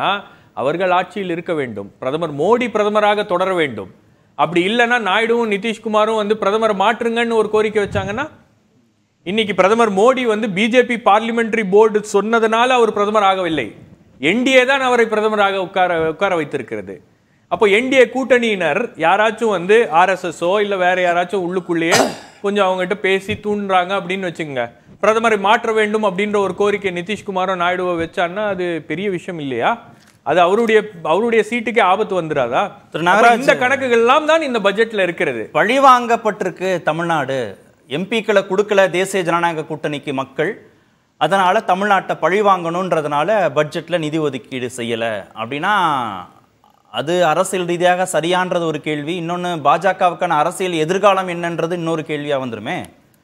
அவர்கள் ஆட்சியில் இருக்க வேண்டும், பிரதமர் மோடி பிரதமராக தொடர வேண்டும். அப்படி இல்லைன்னா நாயுடுவும் நிதிஷ்குமாரும் வந்து பிரதமர் மாற்றுங்கன்னு ஒரு கோரிக்கை வச்சாங்கன்னா, இன்னைக்கு பிரதமர் மோடி வந்து பிஜேபி பார்லிமெண்டரி போர்டு சொன்னதுனால அவர் பிரதமர் ஆகவில்லை, என்டிஏ தான் அவரை பிரதமராக உட்கார வைத்திருக்கிறது. அப்போ என்டிஏ கூட்டணியினர் யாராச்சும் வந்து ஆர்எஸ்எஸ்ஓ இல்ல வேற யாராச்சும் உள்ளுக்குள்ளேயே கொஞ்சம் அவங்ககிட்ட பேசி தூண்டுறாங்க அப்படின்னு வச்சுக்கோங்க, பிரதமரை மாற்ற வேண்டும் அப்படின்ற ஒரு கோரிக்கை நிதிஷ்குமாரும் நாயுடுவை வச்சான்னா அது பெரிய விஷயம் இல்லையா? அது அவருடைய சீட்டுக்கே ஆபத்து வந்துடாதா? இந்த கணக்குகள் எல்லாம் தான் இந்த பட்ஜெட்ல இருக்கிறது. பழி வாங்கப்பட்டிருக்கு தமிழ்நாடு, எம்பிக்களை கொடுக்கல தேசிய ஜனநாயக கூட்டணிக்கு மக்கள், அதனால தமிழ்நாட்டை பழி வாங்கணுன்றதுனால பட்ஜெட்ல நிதி ஒதுக்கீடு செய்யல அப்படின்னா அது அரசியல் ரீதியாக சரியான்றது ஒரு கேள்வி. இன்னொன்னு பாஜகவுக்கான அரசியல் எதிர்காலம் என்னன்றது இன்னொரு கேள்வியா வந்துருமே.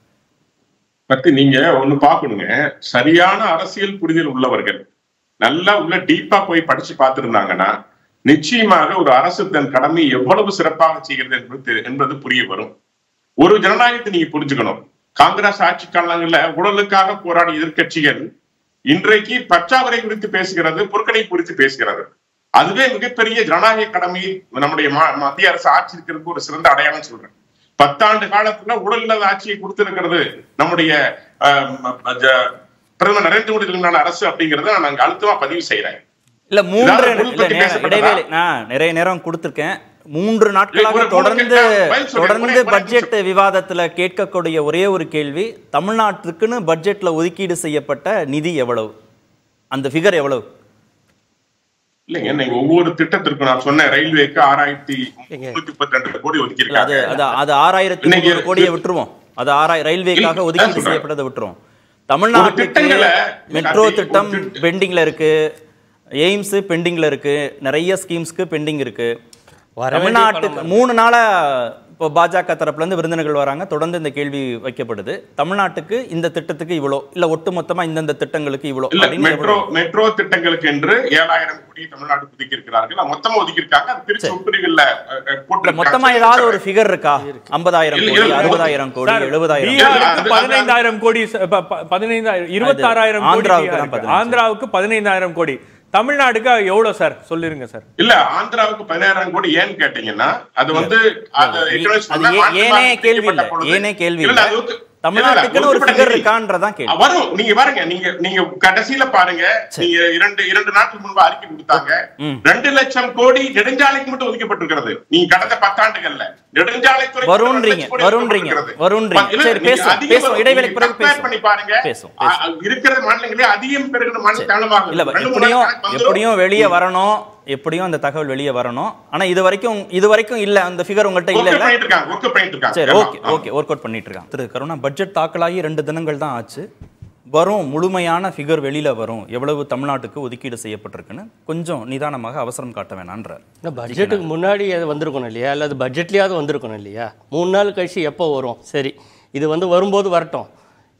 பத்தி நீங்க ஒண்ணு பாக்கணுங்க, சரியான அரசியல் புரிதல் உள்ளவர்கள் நல்லா உள்ள டீப்பா போய் படிச்சு பார்த்திருந்தாங்கன்னா நிச்சயமாக ஒரு அரசு தன் கடமை எவ்வளவு சிறப்பாக செய்கிறது என்பது புரிய வரும். ஒரு ஜனநாயகத்தை நீங்க புரிஞ்சுக்கணும். காங்கிரஸ் ஆட்சி காலங்களில் ஊழலுக்காக போராடிய எதிர்கட்சிகள் இன்றைக்கு பற்றாக்குறை குறித்து பேசுகிறது, புறக்கணிப்பு குறித்து பேசுகிறது. அதுவே மிகப்பெரிய ஜனநாயக கடமை நம்முடைய மத்திய அரசு ஆட்சி இருக்கிறதுக்கு ஒரு சிறந்த அடையாளம் சொல்றேன். 10 ஆண்டு காலத்துல ஊழல் இல்லாத ஆட்சியை கொடுத்திருக்கிறது நம்முடைய பிரதமர் நரேந்திர மோடி அரசு அப்படிங்கறத நான் அழுத்தமா பதிவு செய்யறேன். இல்ல 3 இடைவேளை நான் நிறைய நேரம் கொடுத்திருக்கேன். 3 நாட்களாக தொடர்ந்து பட்ஜெட் விவாதத்துல கேட்கக்கூடிய ஒரே ஒரு கேள்வி, தமிழ்நாட்டுக்குன்னு பட்ஜெட்ல ஒதுக்கீடு செய்யப்பட்ட நிதி எவ்வளவு, அந்த ஃபிகர் எவ்வளவு? இல்லைங்க, நீங்க ஒவ்வொரு திட்டத்திற்கும் நான் சொன்ன ரயில்வேக்கு 6332 கோடி ஒதுக்கியிருக்காங்க. அது 6000 கோடியை விட்டுருவோம். அது ரயில்வேக்காக ஒதுக்கீடு செய்யப்பட்டதை விட்டுருவோம். தமிழ்நாட்டுக்கு மெட்ரோ திட்டம் பெண்டிங்ல இருக்கு, எய்ம்ஸ் பெண்டிங்ல இருக்கு, நிறைய ஸ்கீம்ஸ்க்கு பெண்டிங் இருக்கு. தமிழ்நாட்டுக்கு 3 நாளா இப்போ பாஜக தரப்புல இருந்து விருந்தினர்கள் வராங்க, தொடர்ந்து இந்த கேள்வி வைக்கப்படுது. தமிழ்நாட்டுக்கு இந்த திட்டத்துக்கு இவ்வளோ, இல்ல ஒட்டுமொத்தமா இந்த திட்டங்களுக்கு இவ்வளோ. மெட்ரோ திட்டங்களுக்கு என்று 7000 கோடி தமிழ்நாடு ஒதுக்கி இருக்கிறார்கள். மொத்தமா ஒதுக்கி இருக்காங்க. அது பிரிச்சு உட்பிரிவுகள்ல போட்டு மொத்தமா ஏதாவது ஒரு ஃபிகர் இருக்கா? 50,000 கோடி, 60,000 கோடி, 70,000, 15,000 கோடி, 26,000 கோடி, ஆந்திராவுக்கு 15,000 கோடி. தமிழ்நாடுக்கு எவ்வளவு சார் சொல்லிருங்க சார்? இல்ல, ஆந்திராவுக்கு 16,000 கோடி ஏன்னு கேட்டீங்கன்னா அது வந்து ஏனே கேள்வி தமிழ்நாட்டுக்கு ஒரு ஃபிகர் இருக்கான்றதான் கேள்வி வரும். நீங்க பாருங்க, நீங்க கடைசியில பாருங்க, நீங்க இரண்டு நாட்கள் முன்பு அறிக்கை கொடுத்தாங்க 2 லட்சம் கோடி நெடுஞ்சாலைக்கு மட்டும் ஒதுக்கப்பட்டிருக்கிறது. நீங்க கடந்த 10 ஆண்டுகள்ல நெடுஞ்சாலைத்துறை பண்ணி பாருங்க, இருக்கிற மாநிலங்களே அதிகம் பெறுகிற மாநிலமாக இல்ல. எப்படியும் வெளியே வரணும், எப்படியும் அந்த தகவல் வெளியே வரணும். ஆனா இது வரைக்கும் இல்ல, அந்த ஃபிகர் உங்கள்கிட்ட இல்ல. சரி, ஓகே, ஒர்க் அவுட் பண்ணிட்டு இருக்காங்க. திரு கருணா, பட்ஜெட் தாக்கலாகி 2 தினங்கள் தான் ஆச்சு. வரும் முழுமையான ஃபிகர் வெளியில வரும், எவ்வளவு தமிழ்நாட்டுக்கு ஒதுக்கீடு செய்யப்பட்டிருக்குன்னு கொஞ்சம் நிதானமாக அவசரம் காட்ட வேணான்றார். பட்ஜெட்டுக்கு முன்னாடி அது வந்திருக்கணும் இல்லையா, அல்லது பட்ஜெட்லயாவது வந்திருக்கணும் இல்லையா? 3 நாள் கழிச்சு எப்போ வரும்? சரி, இது வந்து வரும்போது வரட்டும்.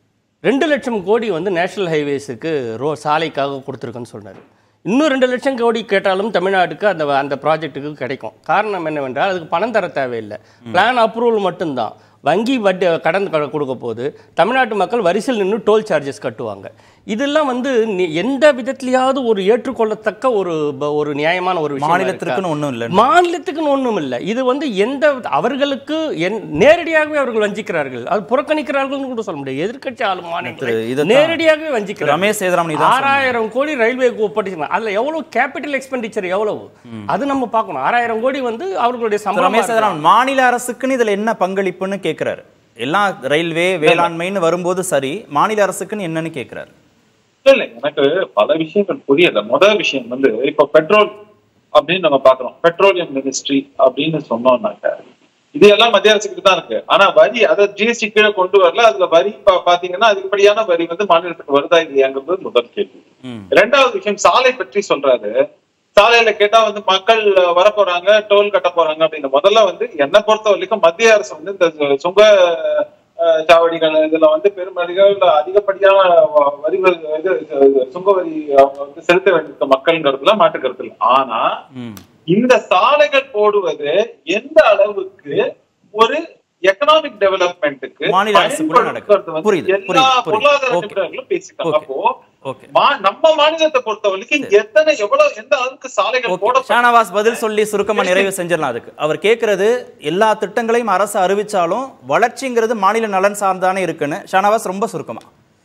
2 லட்சம் கோடி வந்து நேஷனல் ஹைவேஸுக்கு சாலைக்காக கொடுத்துருக்குன்னு சொன்னார். இன்னும் 2 லட்சம் கோடி கேட்டாலும் தமிழ்நாட்டுக்கு அந்த ப்ராஜெக்ட்டுக்கு கிடைக்கும். காரணம் என்னவென்றால் அதுக்கு பணம் தர தேவையில்லை, பிளான் அப்ரூவல் மட்டும்தான். வங்கி கடன் கொடுக்க போது தமிழ்நாட்டு மக்கள் வரிசையில் நின்று டோல் சார்ஜஸ் கட்டுவாங்க. இதெல்லாம் வந்து எந்த விதத்திலேயாவது ஒரு ஏற்றுக்கொள்ளத்தக்க ஒரு நியாயமான ஒரு விஷயம். மாநிலத்துக்குன்னு ஒன்றும் இல்லை. இது வந்து அவர்களுக்கு நேரடியாகவே அவர்கள் வஞ்சிக்கிறார்கள், அது புறக்கணிக்கிறார்கள் கூட சொல்ல முடியாது. எதிர்கட்சி ஆளும் நேரடியாகவே வஞ்சிக்கிறார்கள். 6,000 கோடி ரயில்வேக்கு ஒப்படைச்சாங்க. அதுல எவ்வளவு கேபிட்டல் எக்ஸ்பெண்டிச்சர் எவ்வளவு, அது நம்ம பார்க்கணும். 6,000 கோடி வந்து அவர்களுடைய சம்பளம். மாநில அரசுக்குன்னு இதுல என்ன பங்களிப்புன்னு கேட்கிறாரு. எல்லாம் ரயில்வே வேளாண்மைன்னு வரும்போது சரி, மாநில அரசுக்குன்னு என்னன்னு கேட்கிறாரு. இல்ல, எனக்கு பல விஷயங்கள் புரியல. முதல் விஷயம் வந்து இப்ப பெட்ரோல் அப்படின்னு நம்ம பாக்குறோம், பெட்ரோலியம் மினிஸ்ட்ரி அப்படின்னு சொன்னோம்னாக்க இது எல்லாம் மத்திய அரசுக்கு தான் இருக்கு. ஆனா வரி அதை ஜிஎஸ்டி கீழே கொண்டு வரல. அதுல வரி பாத்தீங்கன்னா அதிகப்படியான வரி வந்து மாநிலத்துக்கு வருதா இல்லையாங்கிறது முதல் கேள்வி. 2வது விஷயம், சாலை பற்றி சொல்றாரு. சாலையில கேட்டா வந்து மக்கள் வர போறாங்க, டோல் கட்ட போறாங்க அப்படின்னு. முதல்ல வந்து என்னை பொறுத்த வரைக்கும் மத்திய அரசு வந்து இந்த சுங்க சாவடிகள் இதுல வந்து பெருமதிகள் அதிகப்படியான வரிகள் சுங்க வரி அவங்க வந்து செலுத்த வேண்டிய மக்கள்ங்கிறதுல மாற்றுக்கிறது இல்லை. ஆனா இந்த சாலைகள் போடுவது எந்த அளவுக்கு ஒரு எக்கனாமிக் டெவலப்மெண்ட்டுக்கு மாநில அரசுக்குள்ள நடக்குது. புரியுது, எல்லா புரியுது. பொருளாதார ஓகே. நிபுணர்களும் பேசிட்டாங்க. அப்போ ஓகே. நம்ம மாநிலத்தை பொறுத்த வரைக்கும் எந்த அளவுக்கு சாலைகள் போட ஷானவாஸ் பதில் சொல்லி சுருக்கமா நிறைவு செஞ்சிடலாம். அதுக்கு அவர் கேட்கறது எல்லா திட்டங்களையும் அரசு அறிவிச்சாலும் வளர்ச்சிங்கிறது மாநில நலன் சார்ந்தானே இருக்குன்னு. ஷானவாஸ் ரொம்ப சுருக்கமா.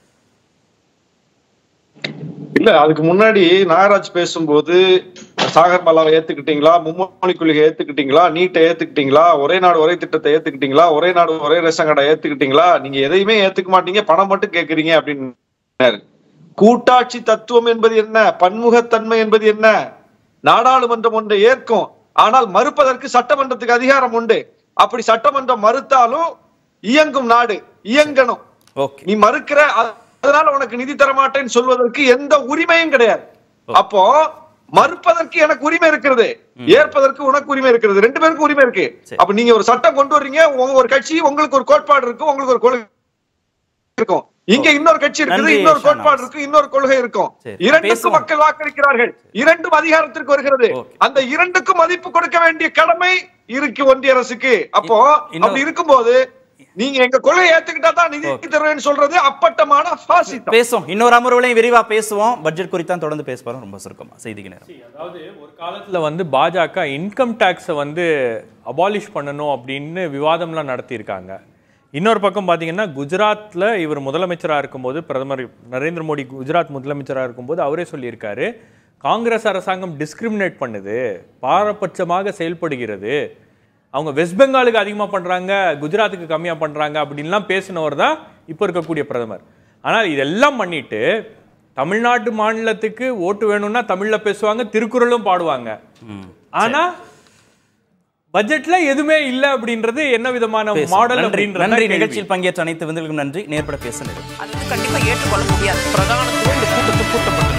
இல்ல, அதுக்கு முன்னாடி நாகராஜ் பேசும்போது சாகர் மாலாவை ஏத்துக்கிட்டீங்களா, மும்மொழி கொள்கை ஏத்துக்கிட்டீங்களா, நீட்டை ஏத்துக்கிட்டீங்களா, ஒரே நாடு ஒரே திட்டத்தை ஏத்துக்கிட்டீங்களா, ஒரே நாடு ஒரே ரேஷன் கார்டை ஏத்துக்கிட்டீங்களா, நீங்க எதையுமே ஏத்துக்க மாட்டீங்க, பணம் மட்டும் கேட்கறீங்க அப்படின்னு. கூட்டாட்சி தத்துவம் என்பது என்ன, பன்முகத்தன்மை என்பது என்ன? நாடாளுமன்றம் ஒன்றை ஏற்கும், ஆனால் மறுப்பதற்கு சட்டமன்றத்துக்கு அதிகாரம் உண்டு. அப்படி சட்டமன்றம் மறுத்தாலும் இயங்கும் நாடு இயங்கணும். நீ மறுக்கிற, அதனால உனக்கு நிதி தர மாட்டேன்னு சொல்வதற்கு எந்த உரிமையும் கிடையாது. அப்போ மறுப்பதற்கு எனக்கு உரிமை இருக்கிறது, ஏற்பதற்கு உனக்கு உரிமை இருக்கிறது, ரெண்டு பேருக்கும் உரிமை இருக்கு. அப்ப நீங்க ஒரு சட்டம் கொண்டு வர்றீங்க, ஒரு கட்சி உங்களுக்கு ஒரு கோட்பாடு இருக்கு, உங்களுக்கு ஒரு கொள்கை இருக்கும். இங்க இன்னொரு கட்சி இருக்குது, இன்னொரு கோட்பாடு இருக்கு, இன்னொரு கொள்கை இருக்கும். இரண்டுக்கும் மக்கள் வாக்களிக்கிறார்கள், இரண்டும் அதிகாரத்திற்கு வருகிறது. அந்த இரண்டுக்கும் மதிப்பு கொடுக்க வேண்டிய கடமை இருக்கு ஒன்றிய அரசுக்கு. அப்போ அப்படி இருக்கும்போது நீங்க எங்க கொள்கையை ஏத்துக்கிட்டா தான் நிதி தருவேன்னு சொல்றது அப்பட்டமான பாசிசம். பேசுவோம், இன்னொரு அமர்வுலையும் விரிவா பேசுவோம். பட்ஜெட் குறித்து தான் தொடர்ந்து பேசுவோம். ரொம்ப சுருக்கமா செய்திக்கு நேரம். அதாவது ஒரு காலத்துல பாஜக இன்கம் டாக்ஸை அபாலிஷ் பண்ணணும் அப்படின்னு விவாதம்லாம் நடத்தியிருக்காங்க. இன்னொரு பக்கம் பார்த்தீங்கன்னா குஜராத்தில் இவர் முதலமைச்சராக இருக்கும்போது, பிரதமர் நரேந்திர மோடி குஜராத் முதலமைச்சராக இருக்கும்போது அவரே சொல்லியிருக்காரு, காங்கிரஸ் அரசாங்கம் டிஸ்கிரிமினேட் பண்ணுது, பாரபட்சமாக செயல்படுகிறது, அவங்க வெஸ்ட் பெங்காலுக்கு அதிகமாக பண்ணுறாங்க, குஜராத்துக்கு கம்மியாக பண்ணுறாங்க அப்படின்லாம் பேசினவர் தான் இப்போ இருக்கக்கூடிய பிரதமர். ஆனால் இதெல்லாம் பண்ணிட்டு தமிழ்நாட்டு மாநிலத்துக்கு ஓட்டு வேணும்னா தமிழில் பேசுவாங்க, திருக்குறளும் பாடுவாங்க. ஆனால் பட்ஜெட்ல எதுவுமே இல்ல அப்படின்றது என்ன விதமான மாடல் அப்படின்றது. நன்றி. நிகழ்ச்சியில் பங்கேற்ற அனைத்து விருந்தினர்களுக்கும் நன்றி. நேர்பட பேச அது கண்டிப்பா ஏற்றுக்கொள்ள முடியாது. பிரதானத்துவம் இந்த கூட்டத்துக்கு கூட்டப்பட்டது.